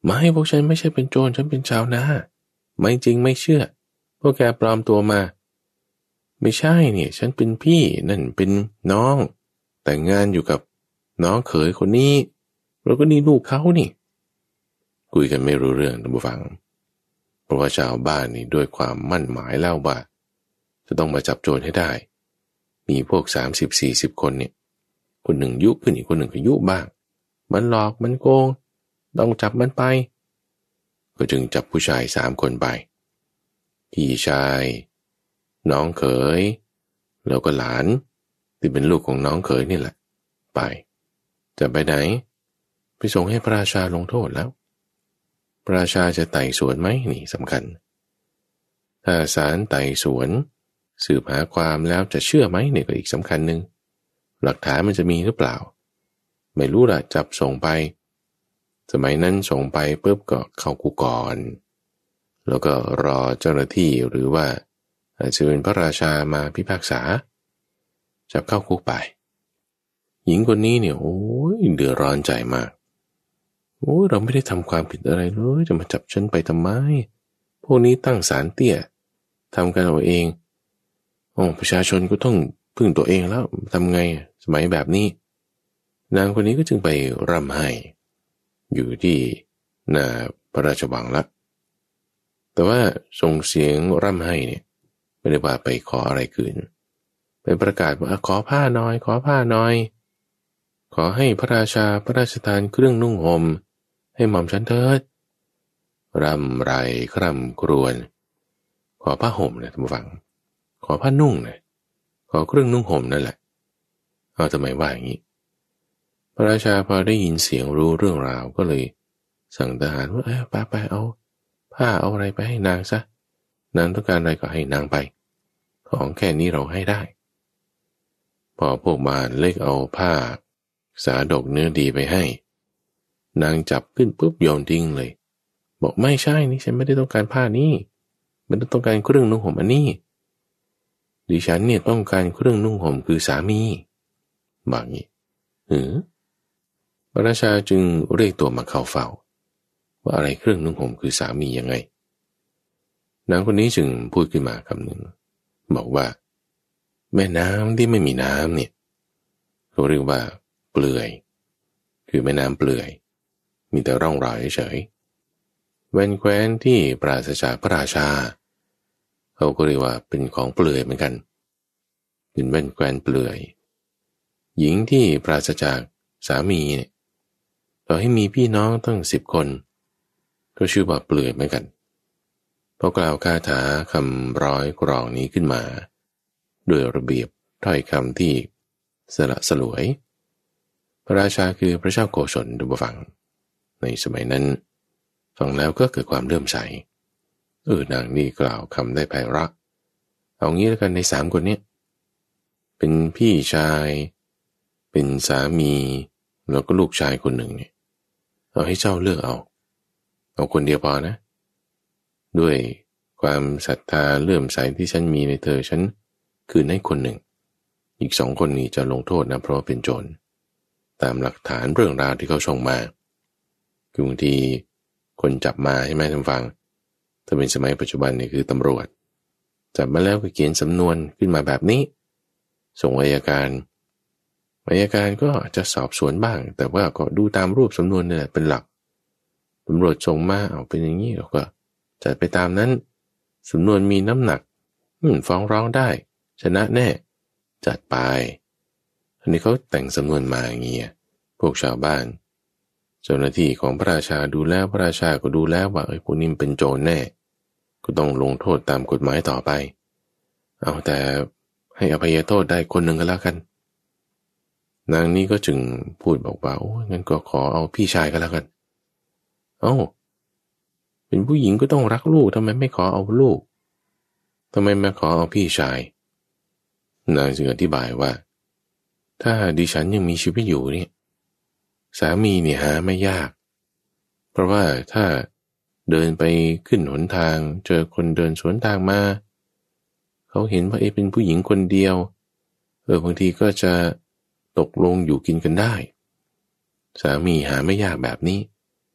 ไม่พวกฉันไม่ใช่เป็นโจรฉันเป็นชาวนาไม่จริงไม่เชื่อพวกแกปลอมตัวมาไม่ใช่เนี่ยฉันเป็นพี่นั่นเป็นน้องแต่งงานอยู่กับน้องเขยคนนี้แล้วก็นี่ลูกเขานี่คุยกันไม่รู้เรื่องท่านผู้ฟังเพราะว่าชาวบ้านนี่ด้วยความมั่นหมายแล้วว่าจะต้องมาจับโจรให้ได้มีพวกสามสิบสี่สิบคนเนี่ยคนหนึ่งยุขึ้นอีกคนหนึ่งก็ยุบ้างมันหลอกมันโกงต้องจับมันไปก็จึงจับผู้ชายสามคนไปพี่ชายน้องเขยแล้วก็หลานที่เป็นลูกของน้องเขยนี่แหละไปจะไปไหนไปส่งให้พระราชาลงโทษแล้วพระราชาจะไต่สวนไหมนี่สำคัญถ้าศาลไต่สวนสืบหาความแล้วจะเชื่อไหมนี่ก็อีกสำคัญหนึ่งหลักฐานมันจะมีหรือเปล่าไม่รู้ละจับส่งไปสมัยนั้นส่งไปปุ๊บก็เข้าคุกก่อนแล้วก็รอเจ้าหน้าที่หรือว่าอาจจะเป็นพระราชามาพิพากษาจับเข้าคุกไปหญิงคนนี้เนี่ยโอ้ยเดือดร้อนใจมากโอ้ยเราไม่ได้ทำความผิดอะไรเลยจะมาจับฉันไปทำไมพวกนี้ตั้งศาลเตี้ยทำกันเอาเองโอ้ประชาชนก็ต้องพึ่งตัวเองแล้วทำไงสมัยแบบนี้นางคนนี้ก็จึงไปร่ำไห้อยู่ที่หน้าพระราชวังละแต่ว่าส่งเสียงร่ำไห้เนี่ยไม่ได้ว่าไปขออะไรคืนไปประกาศว่าขอผ้าน้อยขอผ้าน้อยขอให้พระราชาพระราชทานเครื่องนุ่งห่มให้หม่อมฉันเถิดรำไรคร่ำครวญขอผ้าห่มนะท่านผู้ฟังขอผ้านุ่งนะขอเครื่องนุ่งห่มนั่นแหละเอาทำไมว่าอย่างนี้พระราชาพอได้ยินเสียงรู้เรื่องราวก็เลยสั่งทหารว่าเออไปไปเอาผ้าเอาอะไรไปให้นางซะนางต้องการอะไรก็ให้นางไปของแค่นี้เราให้ได้พอพวกมารเล็กเอาผ้าสาดกเนื้อดีไปให้นางจับขึ้นปุ๊บโยนทิ้งเลยบอกไม่ใช่นี่ฉันไม่ได้ต้องการผ้านี้มันต้องการเครื่องนุ่งห่มอันนี้ดิฉันเนี่ยต้องการเครื่องนุ่งห่มคือสามีบอกงี้เออพระราชาจึงเรียกตัวมาเข้าเฝ้าว่าอะไรเครื่องนุ่งห่มคือสามียังไงนางคนนี้จึงพูดขึ้นมาคำหนึ่งบอกว่าแม่น้ำที่ไม่มีน้ำเนี่ยเขาเรียกว่าเปลือยคือแม่น้ำเปลือยมีแต่ร่องรอยเฉยแว่นแคว้นที่ปราศจากพระราชาเขาก็เรียกว่าเป็นของเปลือยเหมือนกันเป็นแว่นแคว้นเปลือยหญิงที่ปราศจากสามีเนี่ยต่อให้มีพี่น้องตั้งสิบคนก็ชื่อว่าเปลือยเหมือนกันพอกล่าวคาถาคำร้อยกรองนี้ขึ้นมาด้วยระเบียบถ้อยคำที่สละสลวยพระราชาคือพระเจ้าโกศลดูบฟังในสมัยนั้นฟังแล้วก็เกิดความเลื่อมใสเออนางนี่กล่าวคำได้ไพเราะเอางี้แล้วกันในสามคนนี้เป็นพี่ชายเป็นสามีแล้วก็ลูกชายคนหนึ่งเนี่ยเอาให้เจ้าเลือกเอาเอาคนเดียวพอนะด้วยความศรัทธาเลื่อมใสที่ฉันมีในเธอฉันคืนให้คนหนึ่งอีกสองคนนี้จะลงโทษนะเพราะว่าเป็นโจรตามหลักฐานเรื่องราวที่เขาส่งมาคือบางทีคนจับมาใช่ไหมท่านฟังถ้าเป็นสมัยปัจจุบันนี่คือตำรวจจับมาแล้วก็เขียนสำนวนขึ้นมาแบบนี้ส่งอัยการอัยการก็จะสอบสวนบ้างแต่ว่าก็ดูตามรูปสำนวนนี่แหละเป็นหลักตำรวจส่งมาเอาเป็นอย่างนี้เราก็จัดไปตามนั้นสำนวนมีน้ำหนักฟ้องร้องได้ชนะแน่จัดไปอันนี้เขาแต่งสำนวนมาอย่างนี้พวกชาวบ้านเจ้าหน้าที่ของพระราชาดูแล้วพระราชาก็ดูแล้วว่าไอ้พวกนี้เป็นโจรแน่ก็ต้องลงโทษตามกฎหมายต่อไปเอาแต่ให้อภัยโทษได้คนหนึ่งก็แล้วกันนางนี้ก็จึงพูดบอกว่าโอ้งั้นก็ขอเอาพี่ชายก็แล้วกันเอ้าเป็นผู้หญิงก็ต้องรักลูกทำไมไม่ขอเอาลูกทำไมมาขอเอาพี่ชายนางจึงอธิบายว่าถ้าดิฉันยังมีชีวิตอยู่เนี่ยสามีเนี่ยหาไม่ยากเพราะว่าถ้าเดินไปขึ้นหนทางเจอคนเดินสวนทางมาเขาเห็นว่าเอเป็นผู้หญิงคนเดียวเออบางทีก็จะตกลงอยู่กินกันได้สามีหาไม่ยากแบบนี้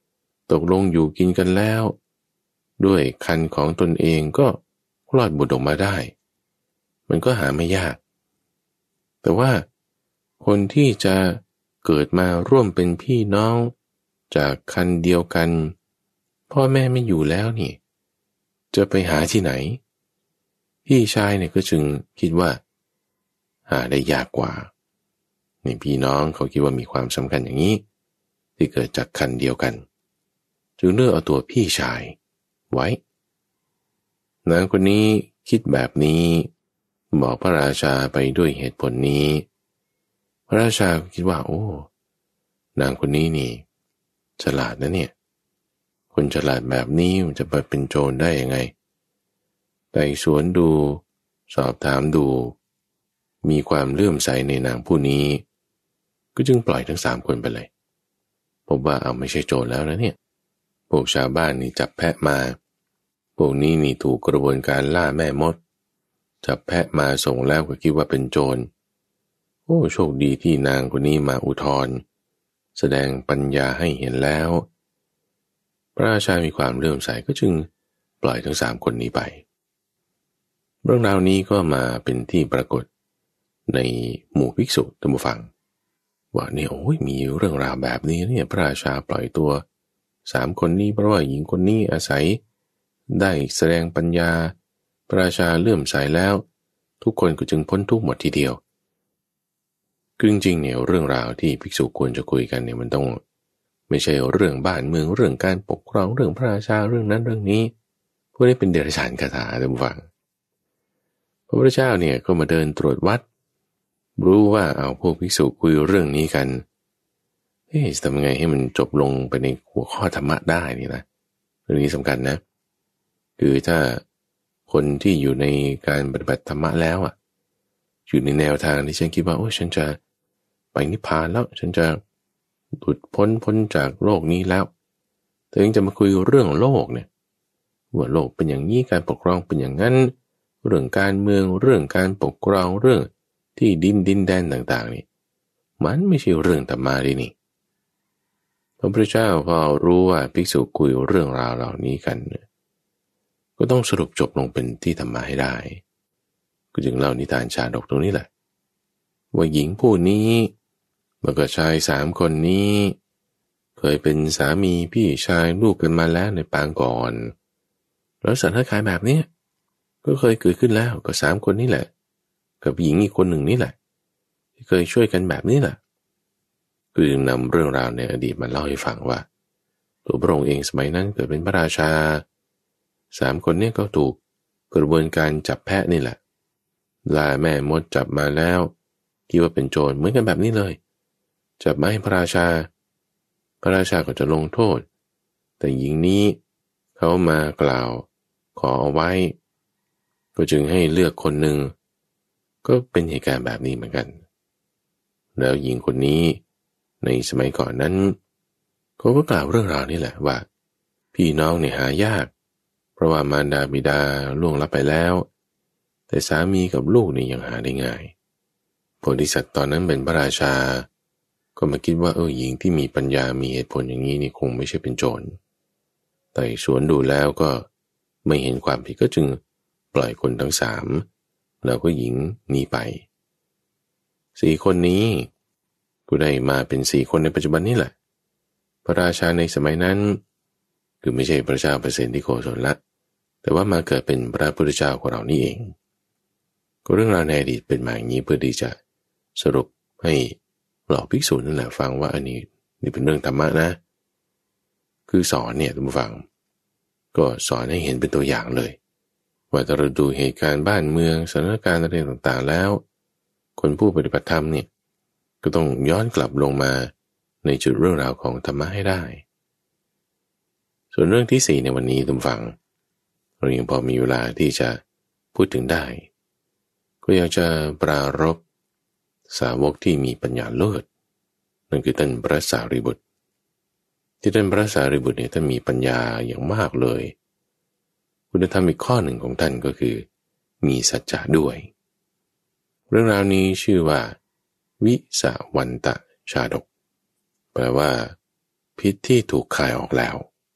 ตกลงอยู่กินกันแล้วด้วยคันของตนเองก็คลอดบุตรออกมาได้มันก็หาไม่ยากแต่ว่าคนที่จะเกิดมาร่วมเป็นพี่น้องจากคันเดียวกันพ่อแม่ไม่อยู่แล้วนี่จะไปหาที่ไหนพี่ชายเนี่ยก็จึงคิดว่าหาได้ยากกว่านี่พี่น้องเขาคิดว่ามีความสำคัญอย่างนี้ที่เกิดจากคันเดียวกันจึงเลือกเอาตัวพี่ชายไว้นางคนนี้คิดแบบนี้บอกพระราชาไปด้วยเหตุผลนี้พระราชาคิดว่าโอ้นางคนนี้นี่ฉลาดนะเนี่ยคนฉลาดแบบนี้มันจะไปเป็นโจรได้ยังไงไต่สวนดูสอบถามดูมีความเลื่อมใสในนางผู้นี้ก็จึงปล่อยทั้งสามคนไปเลยพบว่าเอาไม่ใช่โจรแล้วนะเนี่ยพวกชาวบ้านนี่จับแพะมาพวกนี้นี่ถูกกระบวนการล่าแม่มดจับแพะมาส่งแล้วก็คิดว่าเป็นโจรโอ้โชคดีที่นางคนนี้มาอุทธรณ์แสดงปัญญาให้เห็นแล้วพระราชามีความเลื่อมใสก็จึงปล่อยทั้งสามคนนี้ไปเรื่องราวนี้ก็มาเป็นที่ปรากฏในหมู่ภิกษุท่านผู้ฟังว่าเนี่ยโอ้ยมีเรื่องราวแบบนี้เนี่ยพระราชาปล่อยตัวสามคนนี้เพราะว่าหญิงคนนี้อาศัยได้แสดงปัญญาพระราชาเลื่อมใสแล้วทุกคนก็จึงพ้นทุกข์หมดทีเดียวคือจริงๆเนี่ยเรื่องราวที่ภิกษุควรจะคุยกันเนี่ยมันต้องไม่ใช่เรื่องบ้านเมืองเรื่องการปกครองเรื่องพระราชาเรื่องนั้นเรื่องนี้พวกนี้เป็นเดรัจฉานคาถาท่านผู้ฟังพระพุทธเจ้าเนี่ยก็มาเดินตรวจวัดรู้ว่าเอาพวกภิกษุคุยเรื่องนี้กันเอ๊ะจะทำยังไงให้มันจบลงไปในหัวข้อธรรมะได้นี่นะเรื่องนี้สำคัญนะคือถ้าคนที่อยู่ในการปฏิบัติธรรมะแล้วอ่ะอยู่ในแนวทางที่ฉันคิดว่าโอ้ฉันจะไปนิพพานแล้วฉันจะหลุดพ้นพ้นจากโลกนี้แล้วแต่ยังจะมาคุยเรื่องโลกเนี่ยว่าโลกเป็นอย่างนี้การปกครองเป็นอย่างนั้นเรื่องการเมืองเรื่องการปกครองเรื่องที่ดินดินแดนต่างๆนี่มันไม่ใช่เรื่องธรรมะดินี่พระพุทธเจ้าพอรู้ว่าภิกษุคุยเรื่องราวเหล่านี้กันก็ต้องสรุปจบลงเป็นที่ธรรมะให้ได้ก็จึงเล่านิทานชาดกตรงนี้แหละว่าหญิงผู้นี้แล้วก็ชายสามคนนี้เคยเป็นสามีพี่ชายลูกกันมาแล้วในปางก่อนแล้วสถานการณ์แบบนี้ก็เคยเกิดขึ้นแล้วกับสามคนนี้แหละกับหญิงอีกคนหนึ่งนี่แหละที่เคยช่วยกันแบบนี้แหละคือนำเรื่องราวในอดีตมาเล่าให้ฟังว่าตัวพระองค์เองสมัยนั้นเกิดเป็นพระราชาสามคนนี้ก็ถูกกระบวนการจับแพะนี่แหละล่าแม่มดจับมาแล้วคิดว่าเป็นโจรเหมือนกันแบบนี้เลยจับมาให้พระราชาพระราชาก็จะลงโทษแต่หญิงนี้เขามากล่าวขอเอาไว้ก็จึงให้เลือกคนหนึ่งก็เป็นเหตุการณ์แบบนี้เหมือนกันแล้วหญิงคนนี้ในสมัยก่อนนั้นเขาก็กล่าวเรื่องราวนี่แหละว่าพี่น้องเนี่ยหายากเพราะว่ามารดาบิดาล่วงลับไปแล้วแต่สามีกับลูกนี่ยังหาได้ง่ายโพธิสัตว์ตอนนั้นเป็นพระราชาก็มาคิดว่าเออหญิงที่มีปัญญามีเหตุผลอย่างนี้นี่คงไม่ใช่เป็นโจรแต่สวนดูแล้วก็ไม่เห็นความผิดก็จึงปล่อยคนทั้งสามแล้วก็หญิงหนีไปสี่คนนี้ก็ได้มาเป็นสี่คนในปัจจุบันนี่แหละพระราชาในสมัยนั้นคือไม่ใช่พระเจ้าเปรตที่โกศลละแต่ว่ามาเกิดเป็นพระพุทธเจ้าของเรานี่เองก็เรื่องราวในอดีตเป็นมาอย่างนี้เพื่อที่จะสรุปให้เหล่าภิกษุนั่นแหละฟังว่าอันนี้นี่เป็นเรื่องธรรมะนะคือสอนเนี่ยท่านผู้ฟังก็สอนให้เห็นเป็นตัวอย่างเลยว่าถ้าเราดูเหตุการณ์บ้านเมืองสถานการณ์อะไรต่างๆแล้วคนผู้ปฏิบัติธรรมเนี่ยก็ต้องย้อนกลับลงมาในจุดเรื่องราวของธรรมะให้ได้ส่วนเรื่องที่สี่ในวันนี้ท่านผู้ฟังเรายังพอมีเวลาที่จะพูดถึงได้ก็อยากจะปรารภสาวกที่มีปัญญาเลิศนั่นคือท่านพระสารีบุตรที่ท่านพระสารีบุตรเนี่ยท่านมีปัญญาอย่างมากเลยคุณธรรมอีกข้อหนึ่งของท่านก็คือมีสัจจะด้วยเรื่องราวนี้ชื่อว่าวิสาวันตะชาดกแปลว่าพิษที่ถูกคายออกแล้ว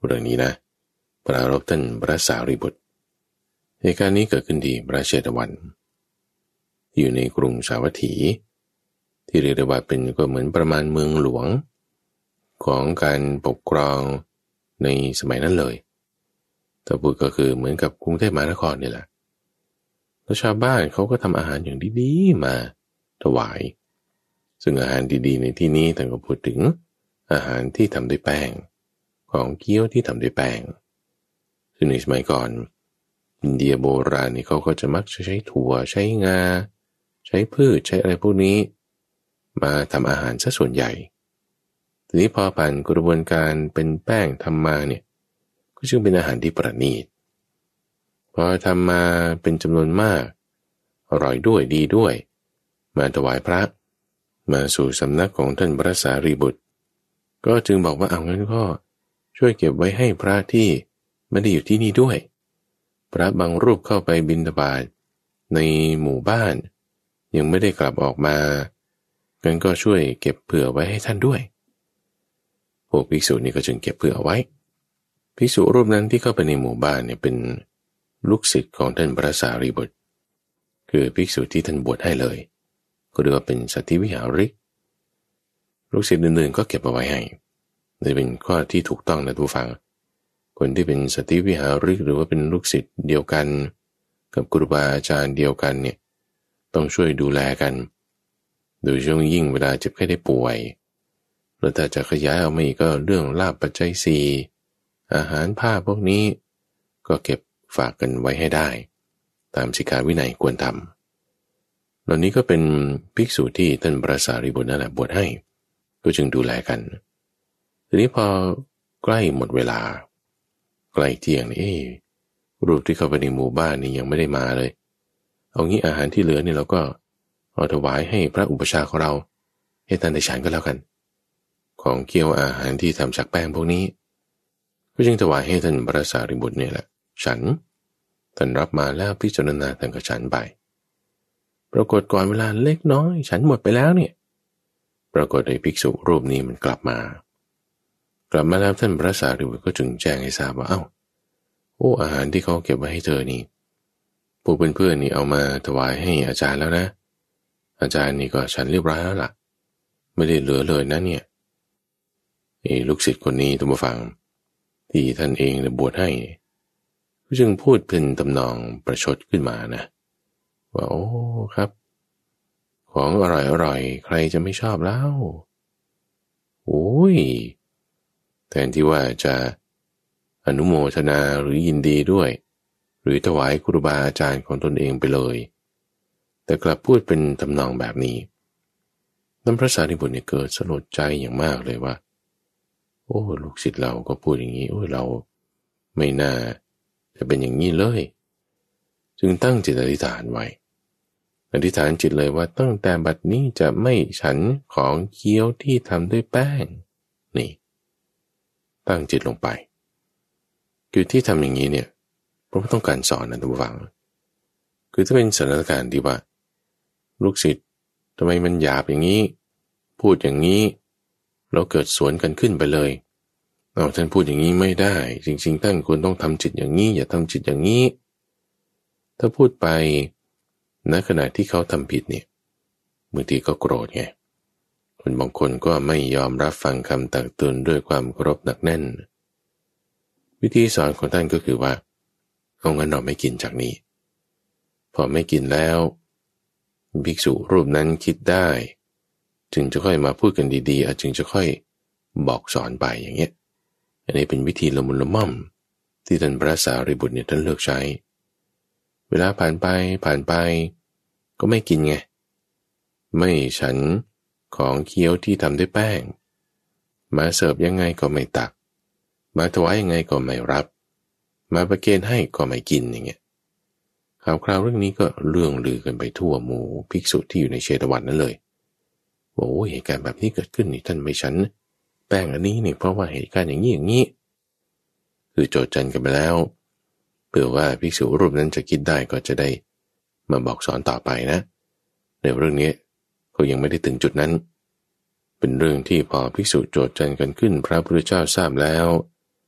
เรื่องนี้นะปรารภท่านพระสารีบุตรเหตุการณ์นี้เกิดขึ้นที่พระเชตวันอยู่ในกรุงสาวัตถีที่เรียกได้ว่าเป็นก็เหมือนประมาณเมืองหลวงของการปกครองในสมัยนั้นเลยถ้าพูดก็คือเหมือนกับกรุงเทพมหานครนี่แหละแล้วชาวบ้านเขาก็ทำอาหารอย่างดีๆมาถวายซึ่งอาหารดีๆในที่นี้ท่านก็พูดถึงอาหารที่ทำด้วยแป้งของเกี๊ยวที่ทำด้วยแป้งซึ่งในสมัยก่อนอินเดียโบราณนี่เขาก็จะมักจะใช้ถั่วใช้งาใช้พืชใช้อะไรพวกนี้มาทำอาหารซะส่วนใหญ่ทีนี้พอผ่านกระบวนการเป็นแป้งทำมาเนี่ยก็จึงเป็นอาหารที่ประณีตพอทำมาเป็นจำนวนมากอร่อยด้วยดีด้วยมาถวายพระมาสู่สำนักของท่านพระสารีบุตรก็จึงบอกว่าเอางั้นก็ช่วยเก็บไว้ให้พระที่ไม่ได้อยู่ที่นี่ด้วยพระบางรูปเข้าไปบิณฑบาตในหมู่บ้านยังไม่ได้กลับออกมางั้นก็ช่วยเก็บเผื่อไว้ให้ท่านด้วยพวกภิกษุนี่ก็จึงเก็บเผื่อไว้ภิกษุรูปนั้นที่เข้าไปในหมู่บ้านเนี่ยเป็นลูกศิษย์ของท่านพระสารีบุตรคือภิกษุที่ท่านบวชให้เลยก็เรียกว่าเป็นสัตถิวิหาริกลูกศิษย์อื่นๆก็เก็บเอาไว้ให้นี่เป็นข้อที่ถูกต้องนะทุกฟังคนที่เป็นสัตถิวิหาริกหรือว่าเป็นลูกศิษย์เดียวกันกับครูบาอาจารย์เดียวกันเนี่ยต้องช่วยดูแลกันโดยเฉพาะยิ่งเวลาเจ็บไข้ได้ป่วยหรือถ้าจะขยายเอามาอีกก็เรื่องลาภปัจจัยสี่อาหารผ้าพวกนี้ก็เก็บฝากกันไว้ให้ได้ตามสิกขาวินัยควรทำเหล่านี้ก็เป็นภิกษุที่ท่านพระสารีบุตรนั่นแหละบวชให้ก็จึงดูแลกันทีนี้พอใกล้หมดเวลาใกล้เที่ยงนี่เอ๊ะรูปที่เข้าไปในหมู่บ้านนี่ยังไม่ได้มาเลยเอางี้อาหารที่เหลือนี่เราก็เอาถวายให้พระอุปชาของเราให้ท่านได้ฉันก็แล้วกันของเคี่ยวอาหารที่ทำจากแป้งพวกนี้ก็จึงถวายให้ท่านพระสารีบุตรเนี่ยแหละฉันท่านรับมาแล้วพิจารณาท่านก็ฉันไปปรากฏก่อนเวลาเล็กน้อยฉันหมดไปแล้วเนี่ยปรากฏไอ้ภิกษุรูปนี้มันกลับมากลับมาแล้วท่านพระสารีบุตรก็จึงแจ้งให้ทราบว่าเอ้าโอ้อาหารที่เขาเก็บไว้ให้เธอนี่พวกเพื่อนๆนี่เอามาถวายให้อาจารย์แล้วนะอาจารย์นี่ก็ฉันเรียบร้อยแล้วล่ะไม่ได้เหลือเลยนะเนี่ยไอ้ลูกศิษย์คนนี้ท่านผู้ฟังที่ท่านเองเนี่ยบวชให้ก็จึงพูดเป็นตำนองประชดขึ้นมานะว่าโอ้ครับของอร่อยอร่อยใครจะไม่ชอบแล้วโอ้ยแทนที่ว่าจะอนุโมทนาหรือยินดีด้วยหรือถวายครูบาอาจารย์ของตนเองไปเลยแต่กลับพูดเป็นทำนองแบบนี้ท่านพระสารีบุตรเนี่ยเกิดสลดใจอย่างมากเลยว่าโอ้ลูกศิษย์เราก็พูดอย่างนี้โอ้เราไม่น่าจะเป็นอย่างนี้เลยจึงตั้งจิตอธิษฐานไว้อธิษฐานจิตเลยว่าตั้งแต่บัดนี้จะไม่ฉันของเคี้ยวที่ทำด้วยแป้งนี่ตั้งจิตลงไปคือที่ทำอย่างนี้เนี่ยเพราะว่าต้องการสอนนะทุกฝังคือถ้าเป็นสถานการณ์ที่ว่าลูกศิษย์ทำไมมันหยาบอย่างนี้พูดอย่างนี้แล้วเกิดสวนกันขึ้นไปเลยเอาท่านพูดอย่างนี้ไม่ได้จริงๆท่านควรต้องทำจิตอย่างนี้อย่าทำจิตอย่างนี้ถ้าพูดไปณขณะที่เขาทำผิดเนี่ยบางทีก็โกรธไงคนบางคนก็ไม่ยอมรับฟังคำตักเตือนด้วยความเคารพหนักแน่นวิธีสอนของท่านก็คือว่าเอางั้นเราไม่กินจากนี้พอไม่กินแล้วภิกษุรูปนั้นคิดได้จึงจะค่อยมาพูดกันดีๆอาจจึงจะค่อยบอกสอนไปอย่างเงี้ยอันนี้เป็นวิธีละมุนละม่อมที่ท่านพระสารีบุตรเนี่ยท่านเลือกใช้เวลาผ่านไปผ่านไปก็ไม่กินไงไม่ฉันของเคี้ยวที่ทำด้วยแป้งมาเสิร์ฟยังไงก็ไม่ตักมาถวายยังไงก็ไม่รับมาประเคนให้ก็ไม่กินอย่างเงี้ยข่าวคราวเรื่องนี้ก็เรื่องลือกันไปทั่วหมู่ภิกษุที่อยู่ในเชตวันนั้นเลยโอ้เหตุการณ์แบบนี้เกิดขึ้นนี่ท่านไม่ฉันแป้งอันนี้นี่เพราะว่าเหตุการณ์อย่างนี้อย่างนี้คือโจทย์จันกันไปแล้วเผื่อว่าภิกษุรูปนั้นจะคิดได้ก็จะได้มาบอกสอนต่อไปนะในเรื่องนี้เขายังไม่ได้ถึงจุดนั้นเป็นเรื่องที่พอภิกษุโจทย์จันกันขึ้นพระพุทธเจ้าทราบแล้ว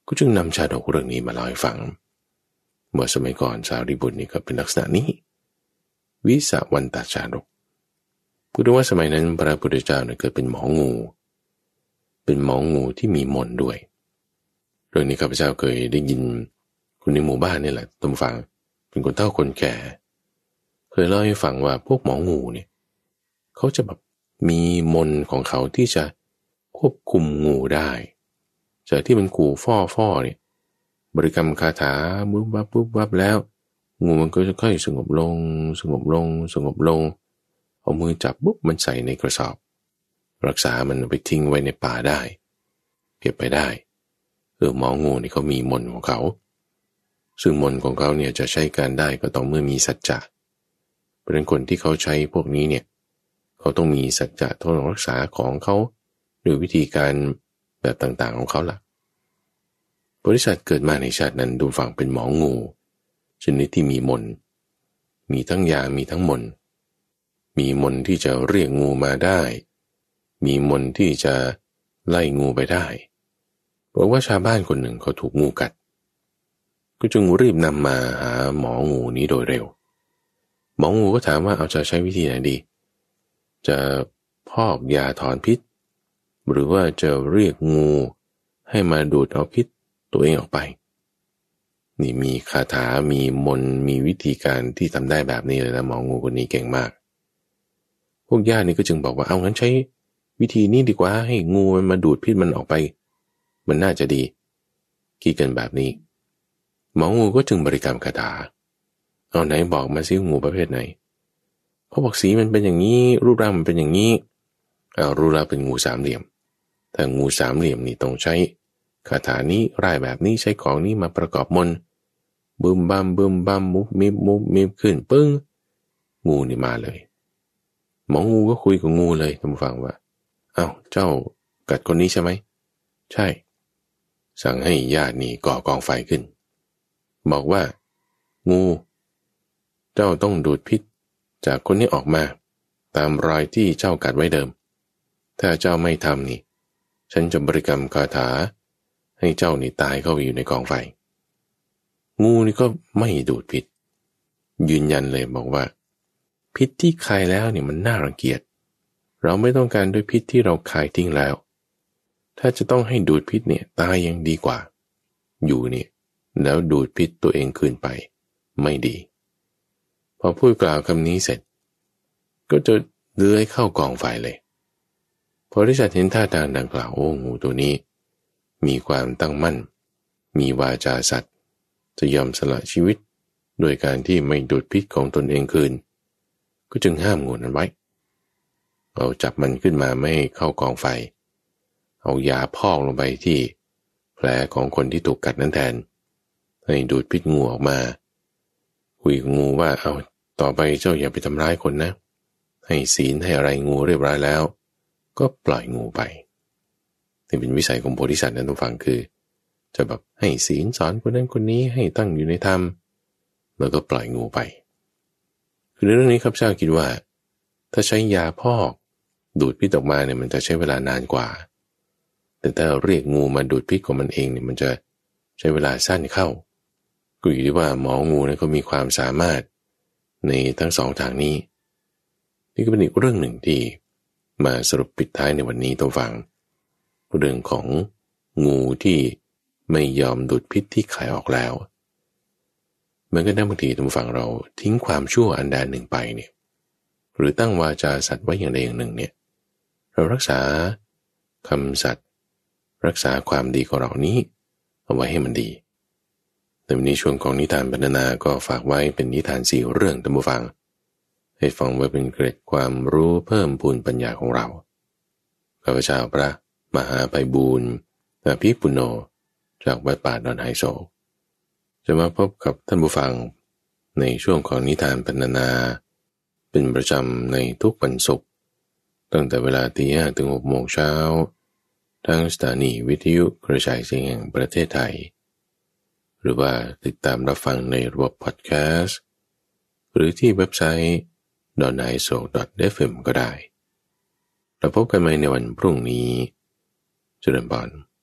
ก็จึงนำชาดกเรื่องนี้มาเล่าให้ฟังเมื่อสมัยก่อนสารีบุตรนี่ก็เป็นลักษณะนี้วิสาวันตชาดกพูดถึงว่าสมัยนั้นพระพุทธเจ้าเนี่ยเกิดเป็นหมองูเป็นหมองูที่มีมนต์ด้วยเรื่องนี้ข้าพเจ้าเคยได้ยินคนในหมู่บ้านนี่แหละตามฟังเป็นคนเฒ่าคนแก่เคยเล่าให้ฟังว่าพวกหมองูเนี่ยเขาจะแบบมีมนต์ของเขาที่จะควบคุมงูได้จากที่มันขู่ฟ่อฟ่อเนี่ยบริกรรมคาถาปุ๊บวับปุ๊บวับแล้วงูมันก็จะค่อยสงบลงสงบลงสงบลงเอามือจับปุ๊บมันใส่ในกระสอบรักษามันไปทิ้งไว้ในป่าได้เก็บไปได้เออหมองูนี่เขามีมนต์ของเขาซึ่งมนต์ของเขาเนี่ยจะใช้การได้ก็ต้องเมื่อมีสัจจะเพราะฉะนั้นคนที่เขาใช้พวกนี้เนี่ยเขาต้องมีสัจจะต้องรักษาของเขาโดยวิธีการแบบต่างๆของเขาล่ะบริษัทเกิดมาในชาตินั้นดูฝั่งเป็นหมองูชนิดที่มีมนต์มีทั้งยามีทั้งมนต์มีมนต์ที่จะเรียกงูมาได้มีมนต์ที่จะไล่งูไปได้เพราะว่าชาวบ้านคนหนึ่งเขาถูกงูกัดก็จึงรีบนำมาหาหมองูนี้โดยเร็วหมองูก็ถามว่าเอาจะใช้วิธีไหนดีจะพอกยาถอนพิษหรือว่าจะเรียกงูให้มาดูดเอาพิษตัวเองออกไปนี่มีคาถามีมนต์มีวิธีการที่ทำได้แบบนี้เลยนะหมองูคนนี้เก่งมากพวกญาตินี่ก็จึงบอกว่าเอางั้นใช้วิธีนี้ดีกว่าให้งูมันมาดูดพิษมันออกไปมันน่าจะดีคิดกันแบบนี้หมองูก็จึงบริกรรมคาถาเอาไหนบอกมาซิงูประเภทไหนเขาบอกสีมันเป็นอย่างนี้รูปร่างมันเป็นอย่างนี้เอารูปร่างเป็นงูสามเหลี่ยมแต่งูสามเหลี่ยมนี่ต้องใช้คาถานี้ร่ายแบบนี้ใช้ของนี้มาประกอบมนต์บึมบัมบึมบัมมุบมิบมุบมิบขึ้นปึ้งงูนี่มาเลยหมองูก็คุยกับงูเลยท่านผู้ฟังว่าเอ้าเจ้ากัดคนนี้ใช่ไหมใช่สั่งให้ญาตินี่ก่อกองไฟขึ้นบอกว่างูเจ้าต้องดูดพิษจากคนนี้ออกมาตามรอยที่เจ้ากัดไว้เดิมถ้าเจ้าไม่ทำนี่ฉันจะบริกรรมคาถาให้เจ้านี่ตายเข้าไปอยู่ในกองไฟงูนี่ก็ไม่ดูดพิษยืนยันเลยบอกว่าพิษที่คายแล้วเนี่ยมันน่ารังเกียจเราไม่ต้องการด้วยพิษที่เราคายทิ้งแล้วถ้าจะต้องให้ดูดพิษเนี่ยตายยังดีกว่าอยู่เนี่ยแล้วดูดพิษตัวเองคืนไปไม่ดีพอพูดกล่าวคำนี้เสร็จก็จะเลื้อยเข้ากองไฟเลยพอริษัทเห็นท่าทางดังกล่าวโอ้งูตัวนี้มีความตั้งมั่นมีวาจาสัตย์จะยอมสละชีวิตโดยการที่ไม่ดูดพิษของตนเองคืนก็จึงห้ามงูนั้นไว้เอาจับมันขึ้นมาไม่ให้เข้ากองไฟเอายาพอกลงไปที่แผลของคนที่ถูกกัดนั้นแทนให้ดูดพิษงูออกมาคุยกับงูว่าเอาต่อไปเจ้าอย่าไปทำร้ายคนนะให้ศีลให้อะไรงูเรียบร้อยแล้วก็ปล่อยงูไปนี่เป็นวิสัยของโพธิสัตว์นั้นทุกฝั่งคือจะแบบให้ศีลสอนคนนั้นคนนี้ให้ตั้งอยู่ในธรรมแล้วก็ปล่อยงูไปคือเรื่องนี้ครับเจ้าคิดว่าถ้าใช้ยาพอกดูดพิษออกมาเนี่ยมันจะใช้เวลานานกว่าแต่ถ้าเรียกงูมาดูดพิษของมันเองเนี่ยมันจะใช้เวลาสั้นเข้าก็อยู่ที่ว่าหมองูเนี่ยเขามีความสามารถในทั้งสองทางนี้นี่ก็เป็นอีกเรื่องหนึ่งที่มาสรุปปิดท้ายในวันนี้ตัวฟังเรื่องของงูที่ไม่ยอมดูดพิษที่ขายออกแล้วเหมือนกันนะบางทีตัวฟังเราทิ้งความชั่วอันใดหนึ่งไปเนี่ยหรือตั้งวาจาสัตว์ไว้อย่างใดอย่างหนึ่งเนี่ยเรารักษาคำสัตย์รักษาความดีของเรานี้เอาไว้ให้มันดีในวันนี้ช่วงของนิทานบรรณนาก็ฝากไว้เป็นนิทานสี่เรื่องท่านผู้ฟังให้ฟังไว้เป็นเกร็ดความรู้เพิ่มพูนปัญญาของเราข้าพเจ้าพระมหาไพบูลย์อภิปุโนจากวัดป่าดอนไฮโซจะมาพบกับท่านผู้ฟังในช่วงของนิทานบรรณนาเป็นประจำในทุกวันศุกร์ตั้งแต่เวลาตีห้าถึงหกโมงเช้าทางสถานีวิทยุกระจายเสียงแห่งประเทศไทยหรือว่าติดตามรับฟังในระบบพอดแคสต์หรือที่เว็บไซต์ ดอท ไอ โซ ดอท เอฟ เอ็ม ก็ได้แล้วพบกันใหม่ในวันพรุ่งนี้เจริญพร